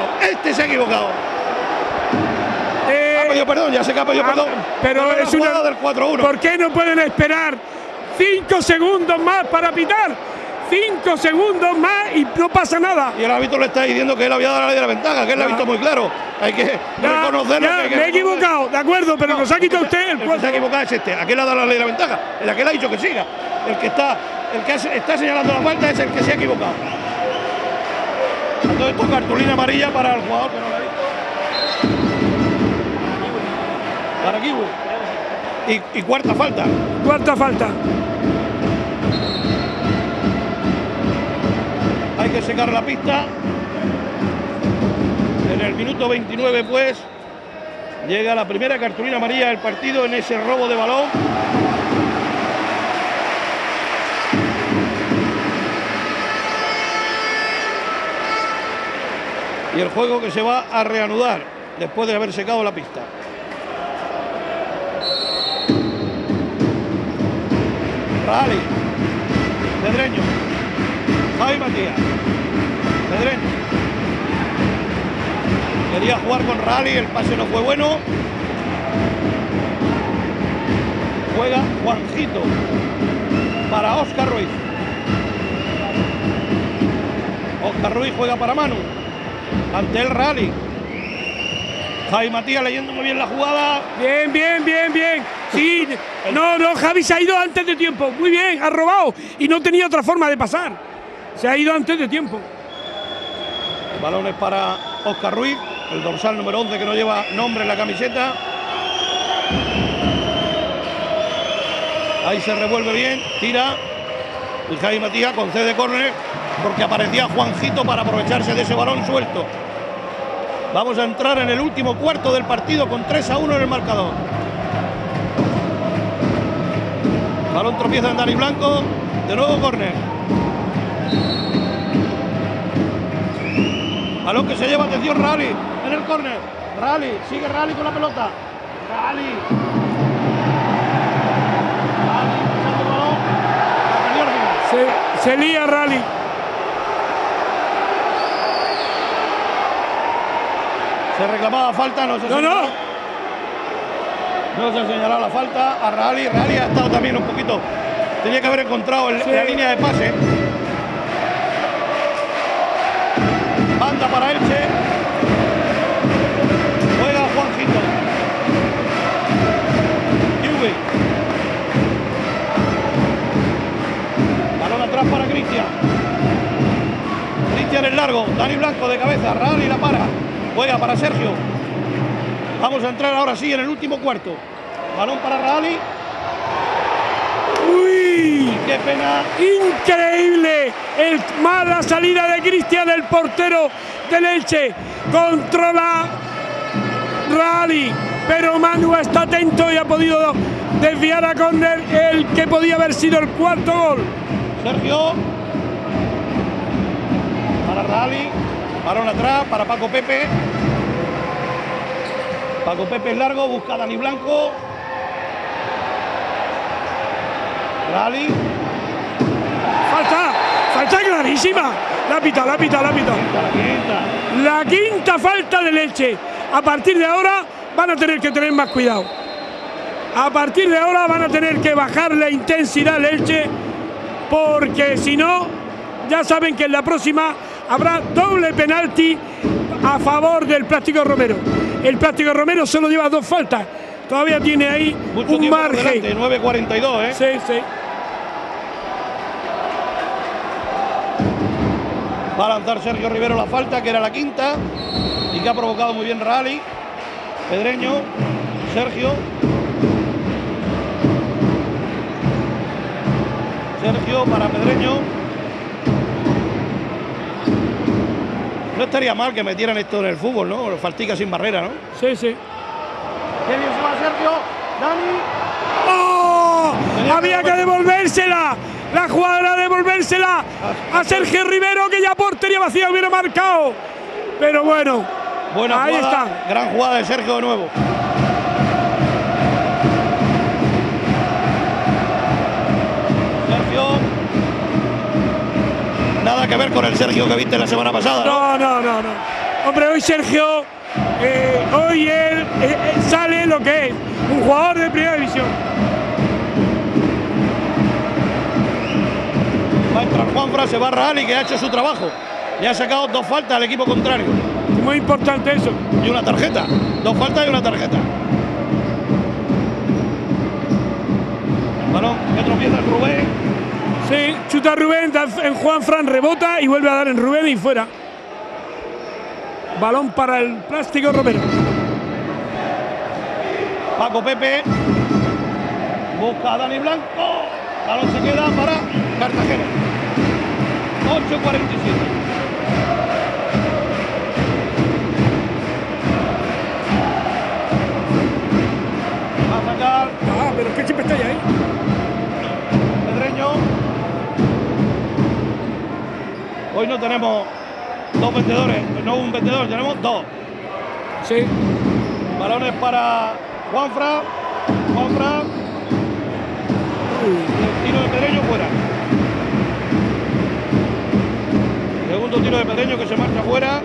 Ha pedido perdón, ya sé que ha pedido perdón. Pero es una jugada del 4-1. ¿Por qué no pueden esperar 5 segundos más para pitar? 5 segundos más y no pasa nada. Y el árbitro le está diciendo que él había dado la ley de la ventaja, que él lo ha visto muy claro. Hay que reconocerlo. Me he equivocado, de acuerdo, pero nos ha quitado usted el que se ha equivocado es este. Aquel ha dado la ley de la ventaja. El aquel ha dicho que siga. El que está señalando la falta es el que se ha equivocado. Entonces esto cartulina amarilla para el jugador que no la ha visto. Para Kiwi. Y cuarta falta. Hay que secar la pista. En el minuto 29 pues llega la primera cartulina amarilla del partido en ese robo de balón. Y el juego que se va a reanudar después de haber secado la pista. Rally. Pedreño. Javi Matías. Pedreño. Quería jugar con Rally, el pase no fue bueno. Juega Juanjito para Óscar Ruiz. Óscar Ruiz juega para Manu. Ante el Rally. Javi Matías leyendo muy bien la jugada. Bien. Sí, no, Javi se ha ido antes de tiempo. Muy bien, ha robado y no tenía otra forma de pasar. Se ha ido antes de tiempo. El balón es para Óscar Ruiz, el dorsal número 11 que no lleva nombre en la camiseta. Ahí se revuelve bien, tira. Y Javi Matías concede córner porque aparecía Juanjito para aprovecharse de ese balón suelto. Vamos a entrar en el último cuarto del partido con 3-1 en el marcador. Balón tropieza en Dani Blanco. De nuevo córner. Balón que se lleva, atención, Rally en el córner. Rally, sigue Rally con la pelota. Rally pasando el balón. La perdió al final. Se lía Rally. Se reclamaba falta, no se señaló. No se ha señalado la falta a Rally. Rally ha estado también un poquito. Tenía que haber encontrado la línea de pase. Banda para Elche. Juega Juanjito. Juve. Balón atrás para Cristian. Cristian es largo. Dani Blanco de cabeza. Rally la para. Juega para Sergio. Vamos a entrar ahora sí en el último cuarto. Balón para Rally. ¡Uy! ¡Qué pena! ¡Increíble! Mala salida de Cristian, el portero del Elche. Controla Rally, pero Manu está atento y ha podido desviar a córner el que podía haber sido el cuarto gol. Sergio. Para Rally. Balón atrás para Paco Pepe. Paco Pepe es largo, busca a Dani Blanco. Rally. Falta clarísima. La pita. La quinta falta del Elche. A partir de ahora van a tener que tener más cuidado. A partir de ahora van a tener que bajar la intensidad del Elche, porque si no, ya saben que en la próxima habrá doble penalti a favor del Plástico Romero. El Plástico Romero solo lleva 2 faltas. Todavía tiene ahí mucho un margen. 9:42, ¿eh? Sí. Va a lanzar Sergio Rivero la falta, que era la quinta, y que ha provocado muy bien Rally. Pedreño, Sergio. Sergio para Pedreño. No estaría mal que metieran esto en el fútbol, ¿no? Faltica sin barrera, ¿no? Sí, sí. Qué bien se va Sergio. Dani. ¡Oh! Había que devolvérsela. La jugada de devolvérsela a Sergio Rivero, que ya portería vacía hubiera marcado. Pero bueno, buena ahí jugada, está. Gran jugada de Sergio de nuevo. Sergio. Nada que ver con el Sergio que viste la semana pasada, ¿no? No. Hombre, hoy Sergio, hoy él sale lo que es un jugador de primera división. Va a entrar Juanfran, se va Rally, que ha hecho su trabajo. Le ha sacado 2 faltas al equipo contrario. Es muy importante eso. Y una tarjeta. 2 faltas y una tarjeta. Balón que tropieza Rubén. Sí, chuta Rubén, da en Juanfran, rebota y vuelve a dar en Rubén y fuera. Balón para el Plástico Romero. Paco Pepe. Busca a Dani Blanco. Balón se queda para Cartagena. 8:47. Va a sacar. Ah, pero es que siempre está ahí. Pedreño. Hoy no tenemos 2 vendedores, no un vendedor, tenemos 2. Sí. Balones para Juanfran. El tiro de Pedreño fuera. Segundo tiro de Pedreño que se marcha fuera.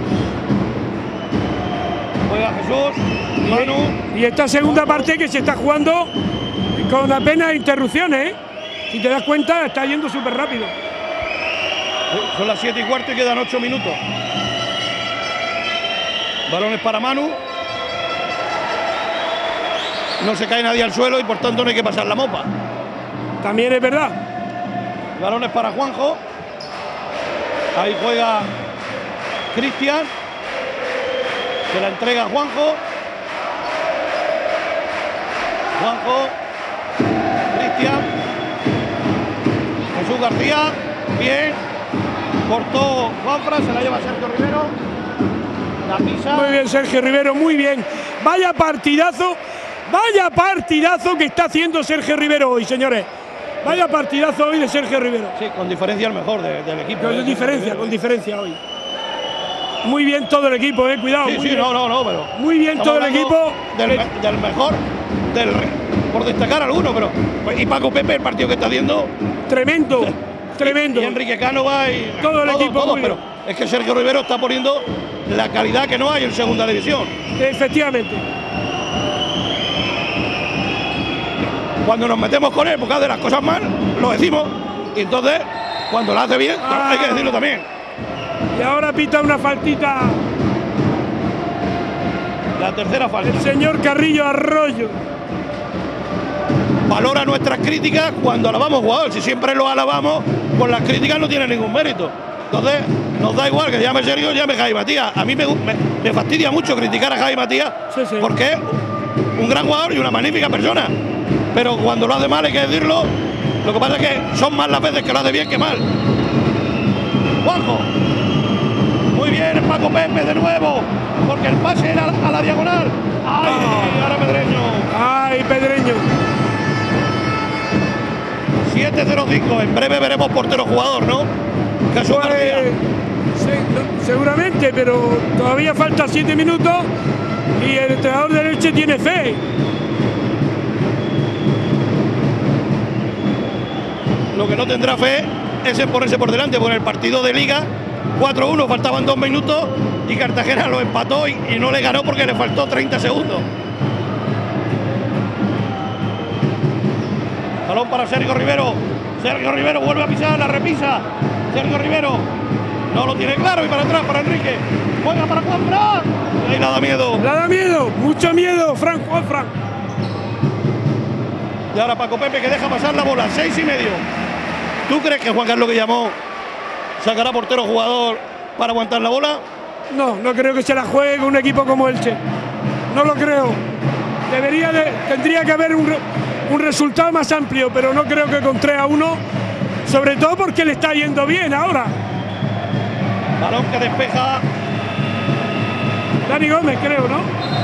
Juega Jesús. Manu. Y esta segunda parte que se está jugando con apenas interrupciones, ¿eh? Si te das cuenta, está yendo súper rápido. Son las 7:15 y quedan 8 minutos. Balones para Manu. No se cae nadie al suelo y por tanto no hay que pasar la mopa. También es verdad. Balones para Juanjo. Ahí juega Cristian. Se la entrega a Juanjo. Cristian. Jesús García. Bien. Cortó Juanfran, se la lleva Sergio Rivero. La pisa. Muy bien, Sergio Rivero, muy bien. Vaya partidazo que está haciendo Sergio Rivero hoy, señores. Vaya partidazo hoy de Sergio Rivero. Sí, con diferencia el mejor del equipo. Con diferencia hoy. Muy bien todo el equipo, cuidado. Sí, muy sí, bien. no, pero. Muy bien todo el equipo. Del mejor, por destacar alguno, pero. Y Paco Pepe, el partido que está haciendo. Tremendo. Y Enrique Cánova y todo el equipo. Todo, pero es que Sergio Rivero está poniendo la calidad que no hay en segunda división. Efectivamente. Cuando nos metemos con él porque hace las cosas mal, lo decimos. Y entonces, cuando lo hace bien, hay que decirlo también. Y ahora pita una faltita. La tercera falta. El señor Carrillo Arroyo. Valora nuestras críticas cuando alabamos jugador. Si siempre lo alabamos, con las críticas no tiene ningún mérito. Entonces, nos da igual que llame Sergio, llame Javi Matías. A mí me fastidia mucho criticar a Javi Matías, sí. Porque es un gran jugador y una magnífica persona. Pero cuando lo hace mal hay que decirlo. Lo que pasa es que son más las veces que lo hace bien que mal. Juanjo. Muy bien, Paco Pepe de nuevo. Porque el pase era a la diagonal. ¡Ay! Ahora Pedreño. ¡Ay, Pedreño! 7:05. En breve veremos portero jugador, ¿no? Jesús García. Seguramente, pero todavía falta 7 minutos y el entrenador del Elche tiene fe. Lo que no tendrá fe es en ponerse por delante, porque en el partido de Liga 4-1 faltaban 2 minutos y Cartagena lo empató y no le ganó porque le faltó 30 segundos. Balón para Sergio Rivero. Sergio Rivero vuelve a pisar, la repisa. Sergio Rivero no lo tiene claro y para atrás para Enrique. Juega para Juanfran. Ahí la da miedo. La da miedo, mucho miedo, Juanfran. Y ahora Paco Pepe que deja pasar la bola, 6:30. ¿Tú crees que Juan Carlos que llamó ¿Sacará portero jugador para aguantar la bola? No, no creo que se la juegue con un equipo como Elche. No lo creo. Tendría que haber un resultado más amplio, pero no creo que con 3-1, sobre todo porque le está yendo bien ahora. Balón que despeja Dani Gómez, creo, ¿no?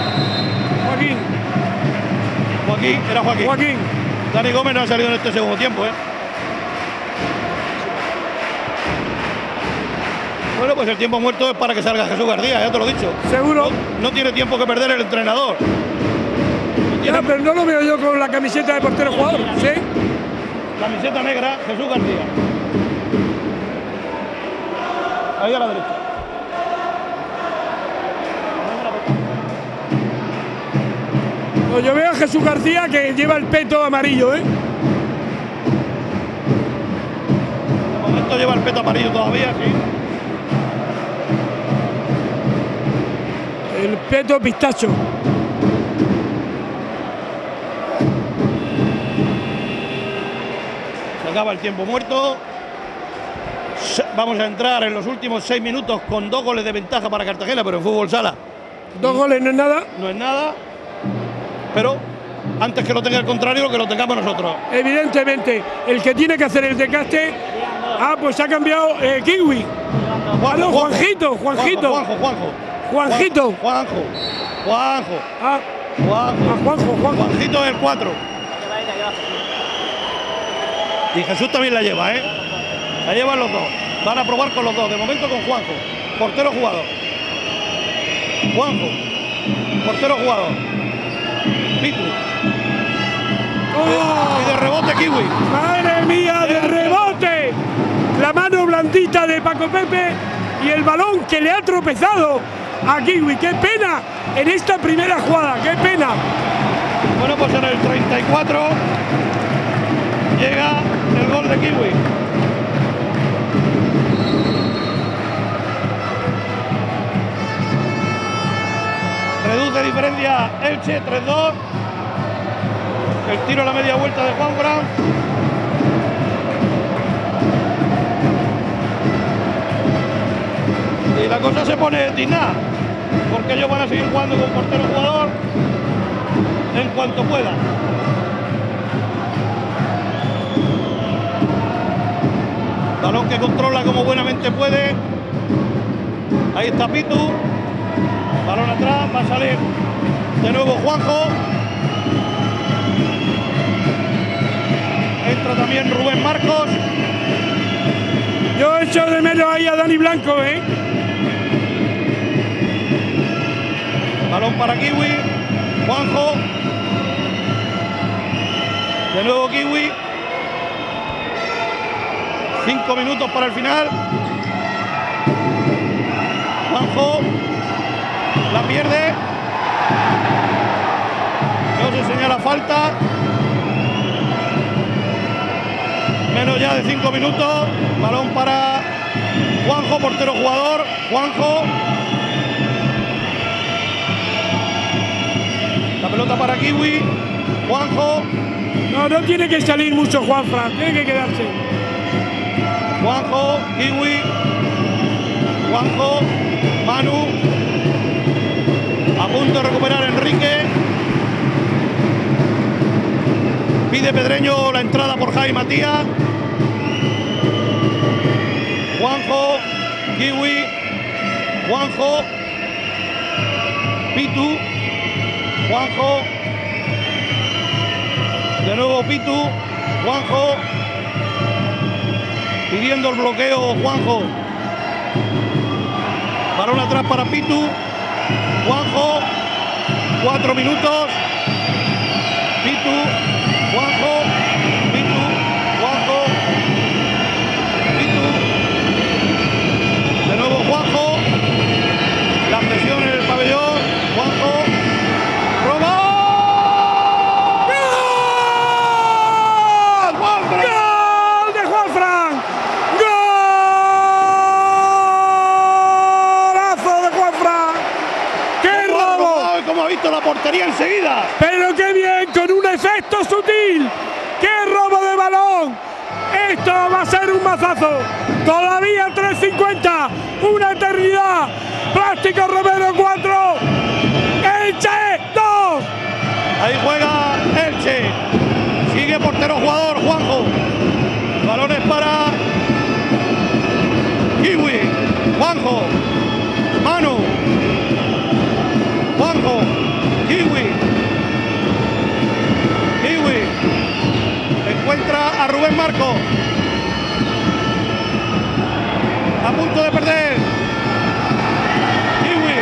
Joaquín. Dani Gómez no ha salido en este segundo tiempo, ¿eh? Bueno, pues el tiempo muerto es para que salga Jesús García, ya te lo he dicho. Seguro. No tiene tiempo que perder el entrenador. Ya, pero no lo veo yo con la camiseta de portero jugador, ¿sí? Camiseta negra, Jesús García. Ahí a la derecha. No, yo veo a Jesús García que lleva el peto amarillo, ¿eh? De momento lleva el peto amarillo todavía, sí. El peto pistacho. Se acaba el tiempo muerto. Vamos a entrar en los últimos 6 minutos con 2 goles de ventaja para Cartagena, pero en fútbol sala 2 goles no es nada. No es nada, pero antes que lo tenga el contrario, que lo tengamos nosotros. Evidentemente, el que tiene que hacer el desgaste. Pues ha cambiado Kiwi. Juanjito. Juanjo. Juanjito es el 4. Y Jesús también la lleva, ¿eh? La llevan los dos. Van a probar con los dos. De momento con Juanjo. Portero jugador. Juanjo. Portero jugador. Pitu. Y de rebote Kiwi. ¡Madre mía, de rebote! La mano blandita de Paco Pepe y el balón que le ha tropezado a Kiwi. ¡Qué pena en esta primera jugada! ¡Qué pena! Bueno, pues en el 34 llega el gol de Kiwi. Reduce diferencia Elche, 3-2. El tiro a la media vuelta de Juanfran. Y la cosa se pone digna, porque ellos van a seguir jugando con portero jugador en cuanto puedan. Balón que controla como buenamente puede. Ahí está Pitu. Balón atrás, va a salir de nuevo Juanjo. Entra también Rubén Marcos. Yo echo de menos ahí a Dani Blanco, ¿eh? Balón para Kiwi. Juanjo. De nuevo Kiwi. 5 minutos para el final. Juanjo. La pierde. No se señala falta. Menos ya de 5 minutos. Balón para Juanjo, portero jugador. Juanjo. La pelota para Kiwi. Juanjo. No tiene que salir mucho Juanfran, tiene que quedarse. Juanjo, Kiwi. Juanjo, Manu. A punto de recuperar Enrique. Pide Pedreño la entrada por Javi Matías. Juanjo, Kiwi, Juanjo, Pitu, Juanjo, de nuevo Pitu, Juanjo, pidiendo el bloqueo Juanjo. Balón atrás para Pitu, Juanjo, 4 minutos, Pitu, Juanjo, Pitu, Juanjo, Pitu, de nuevo Juanjo, la presión en el pabellón, Juanjo, ¡roba! ¡Gol! ¡Juanfran! ¡Gol de Juanfran! ¡Golazo de Juanfran! ¡Qué robo! Como ha visto la portería enseguida. Pero qué bien, con un efecto sutil. ¡Qué robo de balón! Esto va a ser un mazazo. Todavía 3 una eternidad. Plástico Romero 4, Elche 2. Ahí juega Elche. Sigue portero jugador Juanjo. Balones para Kiwi. Juanjo. Manu. Juanjo. Kiwi. Kiwi. Encuentra a Rubén Marco. A punto de perder. Kiwi.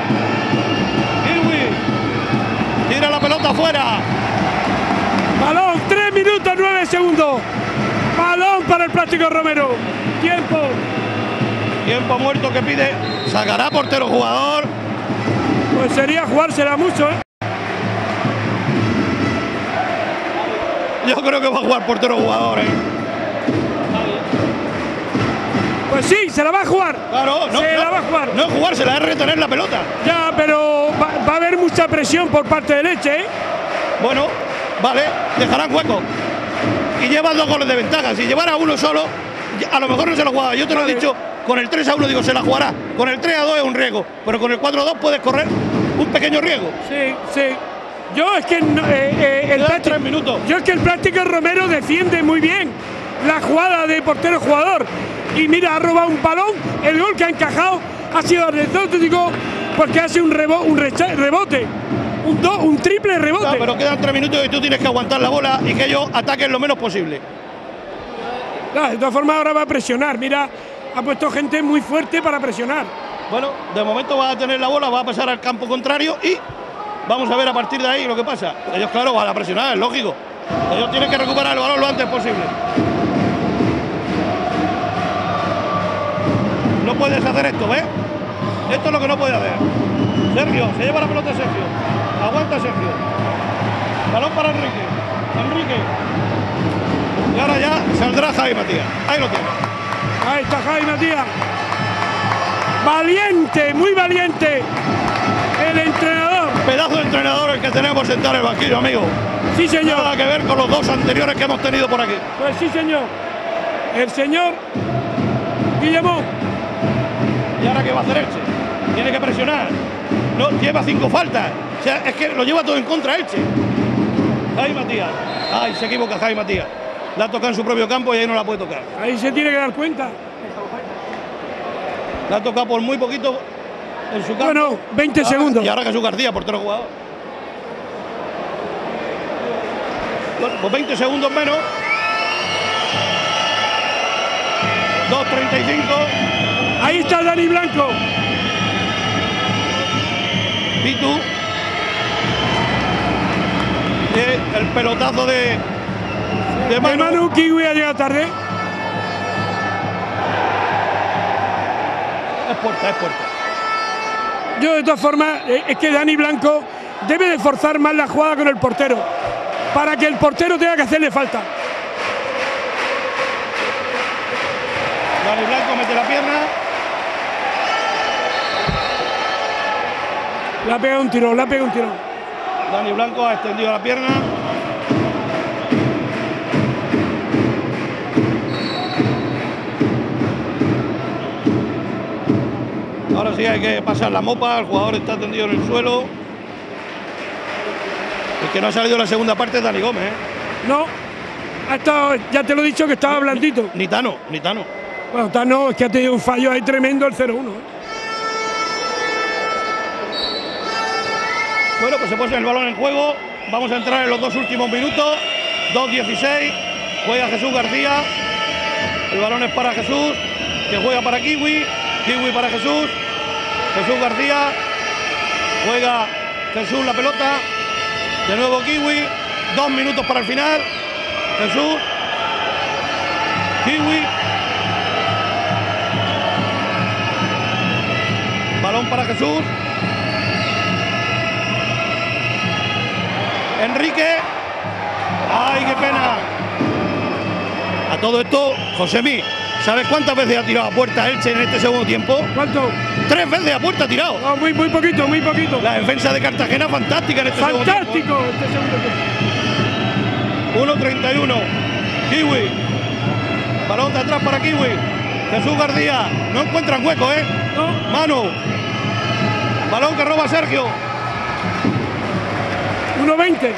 Kiwi. Tira la pelota afuera. Balón, 3 minutos 9 segundos. Balón para el Plástico Romero. Tiempo. Tiempo muerto que pide. Sacará portero jugador. Pues sería jugársela mucho, ¿eh? Yo creo que va a jugar portero jugador, ¿eh? Pues sí, se la va a jugar. Claro, no, se la va a jugar. No es jugársela, es retener la pelota. Ya, pero va a haber mucha presión por parte del Elche, ¿eh? Bueno, vale, dejarán hueco. Y llevan 2 goles de ventaja. Si llevara uno solo, a lo mejor no se lo jugaba. Yo te lo he dicho, con el 3-1 digo, se la jugará. Con el 3-2 es un riesgo. Pero con el 4-2 puedes correr un pequeño riesgo. Sí, sí. Yo es que Tres minutos. Yo es que el Plástico Romero defiende muy bien la jugada de portero jugador. Y mira, ha robado un balón. El gol que ha encajado ha sido anecdótico porque hace un rebote. Un triple rebote. No, pero quedan 3 minutos y tú tienes que aguantar la bola y que ellos ataquen lo menos posible. No, de todas formas ahora va a presionar. Mira, ha puesto gente muy fuerte para presionar. Bueno, de momento va a tener la bola, va a pasar al campo contrario y vamos a ver a partir de ahí lo que pasa. Ellos, claro, van a presionar, es lógico. Ellos tienen que recuperar el balón lo antes posible. No puedes hacer esto, ¿ves? Esto es lo que no puede hacer. Sergio, se lleva la pelota Sergio. Aguanta Sergio. Balón para Enrique. Enrique. Y ahora ya saldrá Javi Matías. Ahí lo tiene. Ahí está Javi Matías. Valiente, muy valiente. El entrenador. Pedazo de entrenador el que tenemos sentado en el banquillo, amigo. Sí, señor. Nada que ver con los 2 anteriores que hemos tenido por aquí. Pues sí, señor. El señor Guillemón. ¿Y ahora qué va a hacer Elche? Tiene que presionar. No, lleva 5 faltas. O sea, es que lo lleva todo en contra Elche. Javi Matías. Ay, se equivoca Javi Matías. La toca en su propio campo y ahí no la puede tocar. Ahí se tiene que dar cuenta. La ha tocado por muy poquito en su campo. Bueno, 20 segundos. Y ahora Jesús García, portero jugador. Bueno, pues 20 segundos menos. 2:35. Ahí está Dani Blanco. Pitu. El pelotazo de Manu. Manu. Kiwi ha llegado tarde. Es puerta, es puerta. Yo de todas formas, es que Dani Blanco debe de forzar más la jugada con el portero, para que el portero tenga que hacerle falta. Dani Blanco mete la pierna. Le ha pegado un tirón, le ha pegado un tirón. Dani Blanco ha extendido la pierna. Ahora sí hay que pasar la mopa, el jugador está tendido en el suelo. El que no ha salido en la segunda parte es Dani Gómez, ¿eh? No, ha estado, ya te lo he dicho que estaba blandito. Ni Tano. Bueno, Tano es que ha tenido un fallo ahí tremendo el 0-1. Bueno, pues se pone el balón en juego. Vamos a entrar en los 2 últimos minutos. 2:16. Juega Jesús García. El balón es para Jesús, que juega para Kiwi. Kiwi para Jesús. Jesús García. Juega Jesús la pelota. De nuevo Kiwi. 2 minutos para el final. Jesús. Kiwi. Balón para Jesús. Enrique. ¡Ay, qué pena! A todo esto, Josemi, ¿sabes cuántas veces ha tirado a puerta Elche en este segundo tiempo? ¿Cuánto? 3 veces a puerta ha tirado. No, muy poquito, muy poquito. La defensa de Cartagena fantástica en este segundo tiempo. Fantástico este segundo tiempo. 1:31. Kiwi. Balón de atrás para Kiwi. Jesús García, no encuentran hueco, ¿eh? No. Manu. Balón que roba Sergio. 1.20.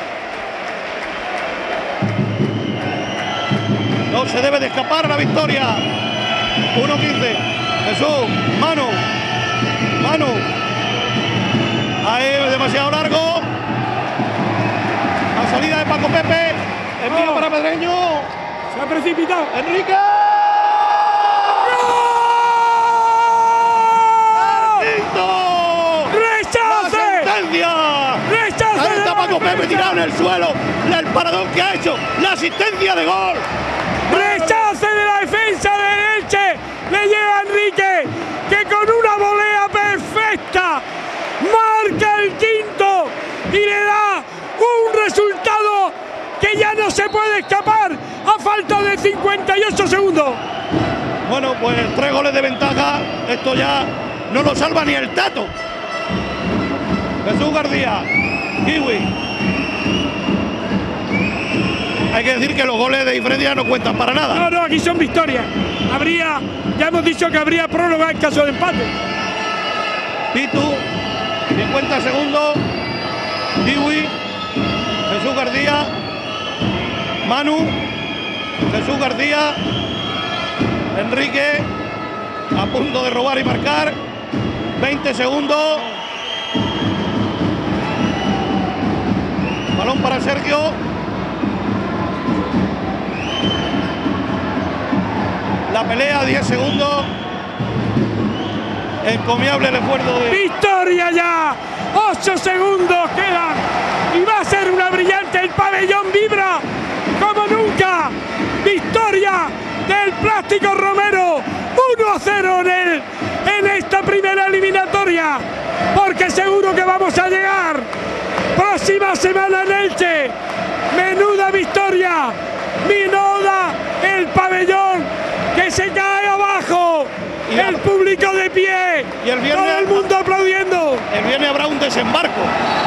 No se debe de escapar la victoria. 1.15. Jesús, Manu. Ahí demasiado largo. La salida de Paco Pepe. Envío para Pedreño. Se ha precipitado. Enrique. ¡Rechace! Ahí está Paco Pepe tirado en el suelo. El paradón que ha hecho. La asistencia de gol. ¡Rechace de la defensa del Elche! Le llega Enrique, que con una volea perfecta marca el quinto y le da un resultado que ya no se puede escapar a falta de 58 segundos. Bueno, pues 3 goles de ventaja. Esto ya no lo salva ni el Tato. Jesús García, Kiwi. Hay que decir que los goles de diferencia no cuentan para nada. No, aquí son victorias. Ya hemos dicho que habría prórroga en caso de empate. Pitu, 50 segundos. Kiwi, Jesús García, Manu, Jesús García, Enrique, a punto de robar y marcar. 20 segundos. Balón para Sergio. La pelea, 10 segundos. Encomiable el esfuerzo de... ¡Victoria ya! 8 segundos quedan. Y va a ser una brillante. El pabellón vibra como nunca. Victoria del Plástico Romero. 1-0 en esta primera eliminatoria. Porque seguro que vamos a llegar. Próxima semana en Elche. Menuda victoria. Menuda el pabellón que se cae abajo. Y el público de pie. Y el viernes, todo el mundo aplaudiendo. El viernes habrá un desembarco.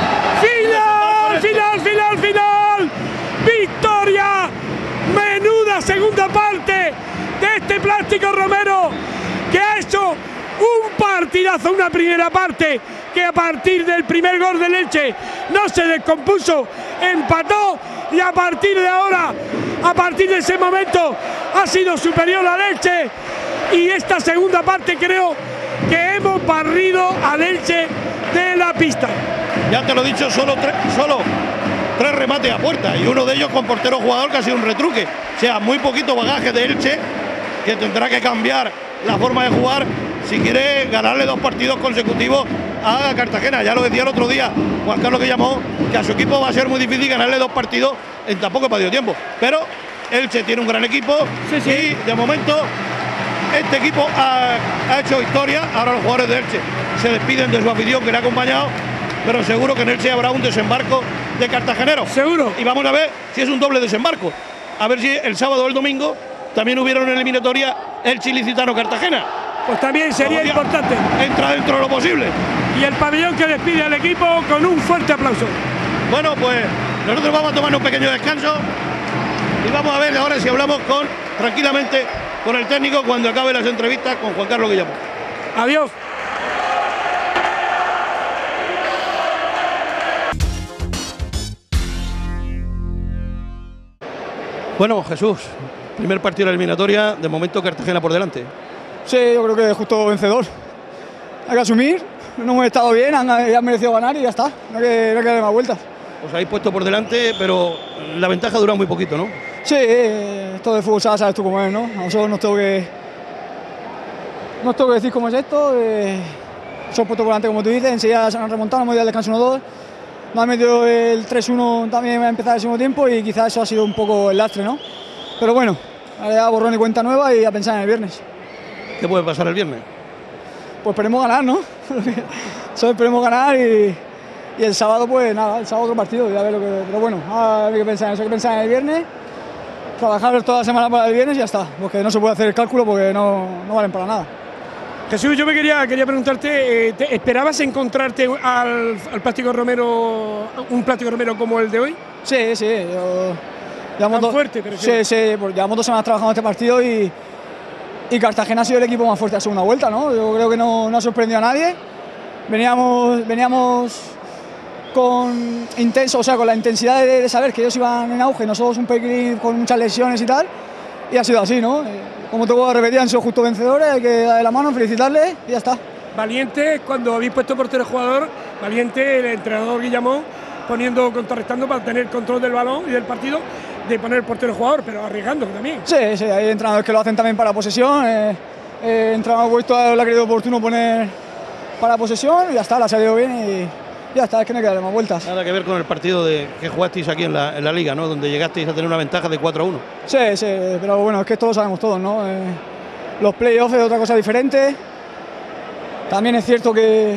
Final. Victoria. Menuda segunda parte de este Plástico Romero, que ha hecho un partidazo, una primera parte que a partir del primer gol del Elche no se descompuso, empató y a partir de ahora, a partir de ese momento, ha sido superior al Elche. Y esta segunda parte creo que hemos barrido al Elche de la pista. Ya te lo he dicho, solo tres remates a puerta y uno de ellos con portero jugador que ha sido un retruque. O sea, muy poquito bagaje de Elche, que tendrá que cambiar la forma de jugar si quiere ganarle 2 partidos consecutivos a Cartagena. Ya lo decía el otro día Juan Carlos, que llamó, que a su equipo va a ser muy difícil ganarle 2 partidos en tan poco espacio de tiempo. Pero Elche tiene un gran equipo y de momento este equipo ha hecho historia. Ahora los jugadores de Elche se despiden de su afición que le ha acompañado, pero seguro que en Elche habrá un desembarco de cartageneros. Seguro. Y vamos a ver si es un doble desembarco. A ver si el sábado o el domingo también hubiera una eliminatoria Elche Ilicitano Cartagena. Pues también sería importante. Entra dentro de lo posible. Y el pabellón que despide al equipo con un fuerte aplauso. Bueno, pues nosotros vamos a tomar un pequeño descanso y vamos a ver ahora si hablamos tranquilamente con el técnico cuando acabe las entrevistas con Juan Carlos Guillamón. Adiós. Bueno, Jesús, primer partido de la eliminatoria, de momento Cartagena por delante. Sí, yo creo que es justo vencedor. Hay que asumir, no hemos estado bien, han merecido ganar y ya está, no hay que darle más vueltas. Os habéis puesto por delante, pero la ventaja dura muy poquito, ¿no? Sí, esto de fútbol sabes tú cómo es, ¿no? A nosotros nos tengo que decir cómo es esto. Se han puesto por delante, como tú dices, enseguida se han remontado, hemos ido al descanso 1-2. Nos han metido el 3-1 también a empezar el segundo tiempo y quizás eso ha sido un poco el lastre, ¿no? Pero bueno, ahora ya borrón y cuenta nueva y a pensar en el viernes. ¿Qué puede pasar el viernes? Pues esperemos ganar, ¿no? Solo esperemos ganar y el sábado, pues nada, el sábado otro partido, ya ver lo que. Pero bueno, hay que pensar en eso, hay que pensar en el viernes, trabajar toda la semana para el viernes y ya está, porque no se puede hacer el cálculo porque no valen para nada. Jesús, yo quería preguntarte, ¿esperabas encontrarte al Plástico Romero, un Plástico Romero como el de hoy? Sí, Tan 2 semanas trabajando este partido y Cartagena ha sido el equipo más fuerte a la segunda vuelta, ¿no? Yo creo que no ha sorprendido a nadie. Veníamos con con la intensidad de saber que ellos iban en auge, nosotros un pelín con muchas lesiones y tal, y ha sido así, ¿no? Como te puedo repetir, han sido justo vencedores, hay que darle la mano, felicitarles y ya está. Valiente, cuando habéis puesto portero jugador, valiente el entrenador Guillamón contrarrestando para tener control del balón y del partido, de poner el portero jugador, pero arriesgando también. Sí, hay entrenadores que lo hacen también para posesión, entrenador puesto le ha creído oportuno poner para posesión y ya está, la ha salido bien y ya está, es que no hay que darle más vueltas. Nada que ver con el partido que jugasteis aquí en la Liga, ¿no? Donde llegasteis a tener una ventaja de 4-1. Sí, pero bueno, es que esto lo sabemos todos, ¿no? Los playoffs es otra cosa diferente. También es cierto que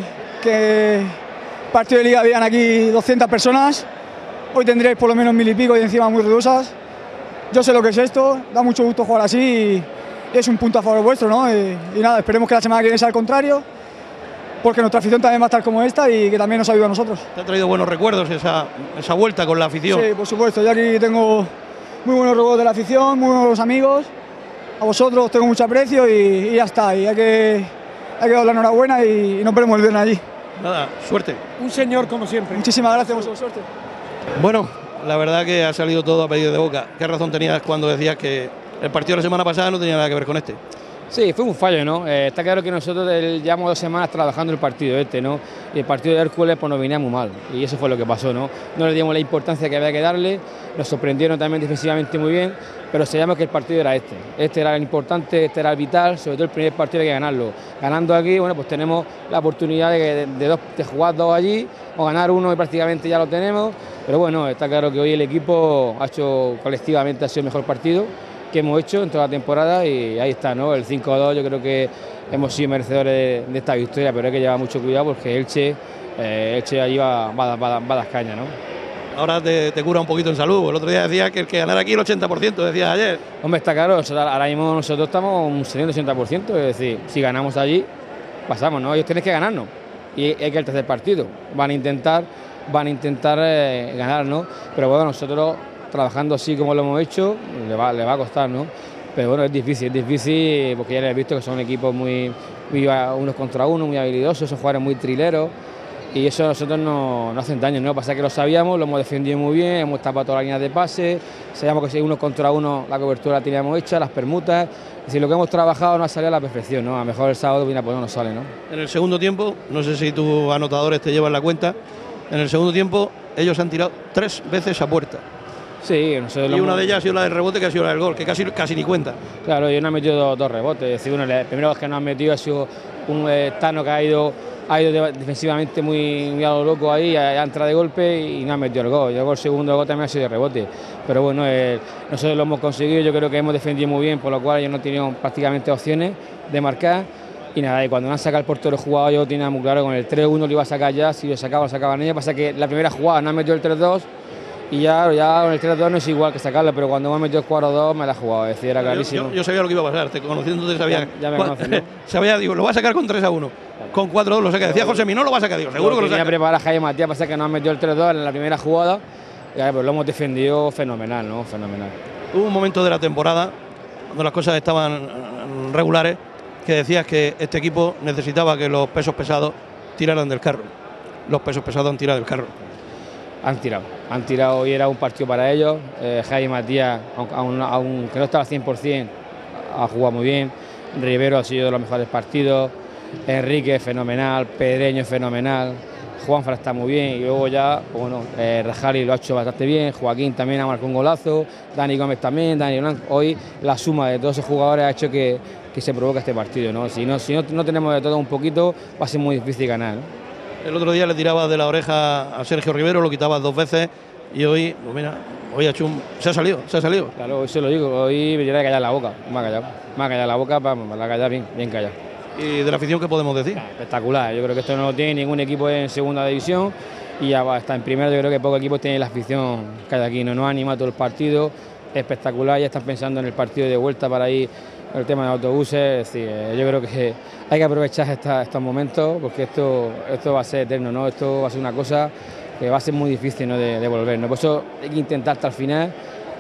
partido de Liga habían aquí 200 personas, hoy tendréis por lo menos 1000 y pico y encima muy ruidosas. Yo sé lo que es esto, da mucho gusto jugar así y es un punto a favor vuestro, ¿no? Y nada, esperemos que la semana que viene sea al contrario, porque nuestra afición también va a estar como esta y que también nos ayuda a nosotros. ¿Te ha traído buenos recuerdos esa vuelta con la afición? Sí, por supuesto, yo aquí tengo muy buenos recuerdos de la afición, muy buenos amigos, a vosotros tengo mucho aprecio y ya está, y hay que dar la enhorabuena y nos veremos el viernes allí. Nada, suerte. Un señor como siempre. Muchísimas gracias, suerte. Bueno, la verdad que ha salido todo a pedido de boca. ¿Qué razón tenías cuando decías que el partido de la semana pasada no tenía nada que ver con este? Sí, fue un fallo, ¿no? Está claro que nosotros llevamos 2 semanas trabajando el partido ¿no? Y el partido de Hércules pues nos venía muy mal y eso fue lo que pasó, ¿no? No le dimos la importancia que había que darle, nos sorprendieron también defensivamente muy bien, pero sabíamos que el partido era este era el importante, este era el vital, sobre todo el primer partido hay que ganarlo. Ganando aquí, bueno, pues tenemos la oportunidad de jugar 2 allí o ganar 1 y prácticamente ya lo tenemos, pero bueno, está claro que hoy el equipo ha hecho colectivamente ha sido el mejor partido que hemos hecho en toda la temporada y ahí está, ¿no? El 5-2 yo creo que hemos sido merecedores de esta victoria, pero hay que llevar mucho cuidado porque Elche allí va a las cañas, ¿no? Ahora te cura un poquito en salud. El otro día decías que el que ganara aquí el 80%, decías ayer. Hombre, está claro, ahora mismo nosotros estamos un 70-80%, es decir, si ganamos allí, pasamos, ¿no? Ellos tienen que ganarnos y hay que el tercer partido. Van a intentar ganar, ¿no? Pero bueno, nosotros trabajando así como lo hemos hecho, le va a costar, ¿no? Pero bueno, es difícil porque ya les he visto que son equipos muy unos contra uno, muy habilidosos, son jugadores muy trileros y eso a nosotros nos hacen daño, ¿no? Pasa que lo sabíamos, lo hemos defendido muy bien, hemos tapado todas las líneas de pase, sabíamos que si uno contra uno la cobertura la teníamos hecha, las permutas, es decir, lo que hemos trabajado no ha salido a la perfección, ¿no? A lo mejor el sábado pues no nos sale, ¿no? En el segundo tiempo, no sé si tus anotadores te llevan la cuenta, en el segundo tiempo ellos han tirado 3 veces a puerta. Sí, nosotros y una de ellas ha sido la del rebote, que ha sido la del gol, que casi ni cuenta. Claro, ellos nos han metido 2 rebotes. Es decir, el primero que nos han metido ha sido un Tano que ha ido defensivamente muy a lo loco ahí, ha entrado de golpe y no ha metido el gol. Luego el segundo gol también ha sido de rebote. Pero bueno, nosotros lo hemos conseguido, yo creo que hemos defendido muy bien, por lo cual ellos no tenían prácticamente opciones de marcar. Y nada, y cuando nos han sacado el portero jugado, yo tenía muy claro que con el 3-1 lo iba a sacar ya, si lo sacaban ellos. Pasa que la primera jugada no han metido el 3-2. Y ya con el 3-2 no es igual que sacarlo, pero cuando me ha metido el 4-2 me la ha jugado, es decir, era clarísimo. Yo sabía lo que iba a pasar, conociéndote sabía. Ya me conoces, ¿no? Sabía, digo, lo va a sacar con 3-1. Con 4-2 lo saca. Decía José, no lo va a sacar, digo, seguro que lo saca. Tenía preparado a Jaime Matías, pasa que nos han metido el 3-2 en la primera jugada y pues lo hemos defendido fenomenal, ¿no? Fenomenal. Hubo un momento de la temporada cuando las cosas estaban regulares que decías que este equipo necesitaba que los pesos pesados tiraran del carro. Los pesos pesados han tirado del carro. Han tirado y era un partido para ellos. Jaime Matías, aunque no estaba al 100%, ha jugado muy bien. Rivero ha sido de los mejores partidos. Enrique fenomenal, Pedreño fenomenal. Juanfran está muy bien y luego ya, pues bueno, Rajali lo ha hecho bastante bien. Joaquín también ha marcado un golazo. Dani Gómez también, Dani Blanco. Hoy la suma de todos esos jugadores ha hecho que se provoque este partido, ¿no? Si no tenemos de todo un poquito, va a ser muy difícil ganar, ¿no? El otro día le tirabas de la oreja a Sergio Rivero, lo quitabas 2 veces y hoy, pues mira, hoy ha hecho se ha salido. Claro, hoy se lo digo, hoy me tiene que callar la boca, me ha callado la boca, me la ha callado bien callado. ¿Y de la afición qué podemos decir? Espectacular, yo creo que esto no lo tiene ningún equipo en segunda división y ya va, está en primera, yo creo que pocos equipos tienen la afición que hay aquí, nos ha animado todo el partido, espectacular, ya están pensando en el partido de vuelta para ir el tema de autobuses, es decir, yo creo que hay que aprovechar estos momentos porque esto va a ser eterno, ¿no? Esto va a ser una cosa que va a ser muy difícil, ¿no? de volver, ¿no? Por eso hay que intentar hasta el final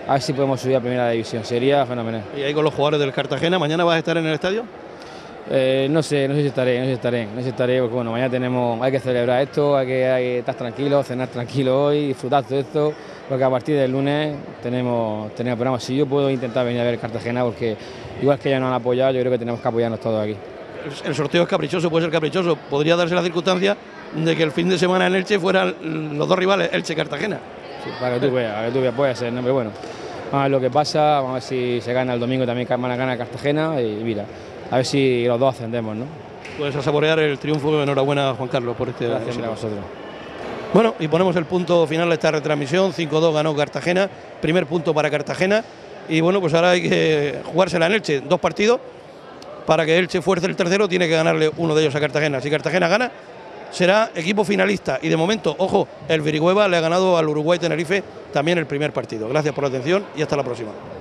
a ver si podemos subir a primera división, sería fenomenal. Y ahí con los jugadores del Cartagena, ¿mañana vas a estar en el estadio? No sé si estaré, porque bueno, mañana hay que celebrar esto, hay que estar tranquilos, cenar tranquilo hoy, disfrutar todo esto, porque a partir del lunes tenemos programa. Si yo puedo intentar venir a ver Cartagena, porque igual que ellos nos han apoyado, yo creo que tenemos que apoyarnos todos aquí. El sorteo es caprichoso, puede ser caprichoso, podría darse la circunstancia de que el fin de semana en Elche fueran los dos rivales, Elche-Cartagena. Sí, para que tú veas, puede ser, ¿no? Pero bueno, vamos a ver lo que pasa, vamos a ver si se gana el domingo también, van a ganar Cartagena y mira, a ver si los dos ascendemos, ¿no? Pues a saborear el triunfo. Enhorabuena, Juan Carlos, por este. Gracias a vosotros. Bueno, y ponemos el punto final de esta retransmisión. 5-2 ganó Cartagena, primer punto para Cartagena. Y bueno, pues ahora hay que jugársela en Elche, 2 partidos. Para que Elche fuerce el tercero, tiene que ganarle uno de ellos a Cartagena. Si Cartagena gana, será equipo finalista. Y de momento, ojo, el Virigüeva le ha ganado al Uruguay Tenerife también el primer partido. Gracias por la atención y hasta la próxima.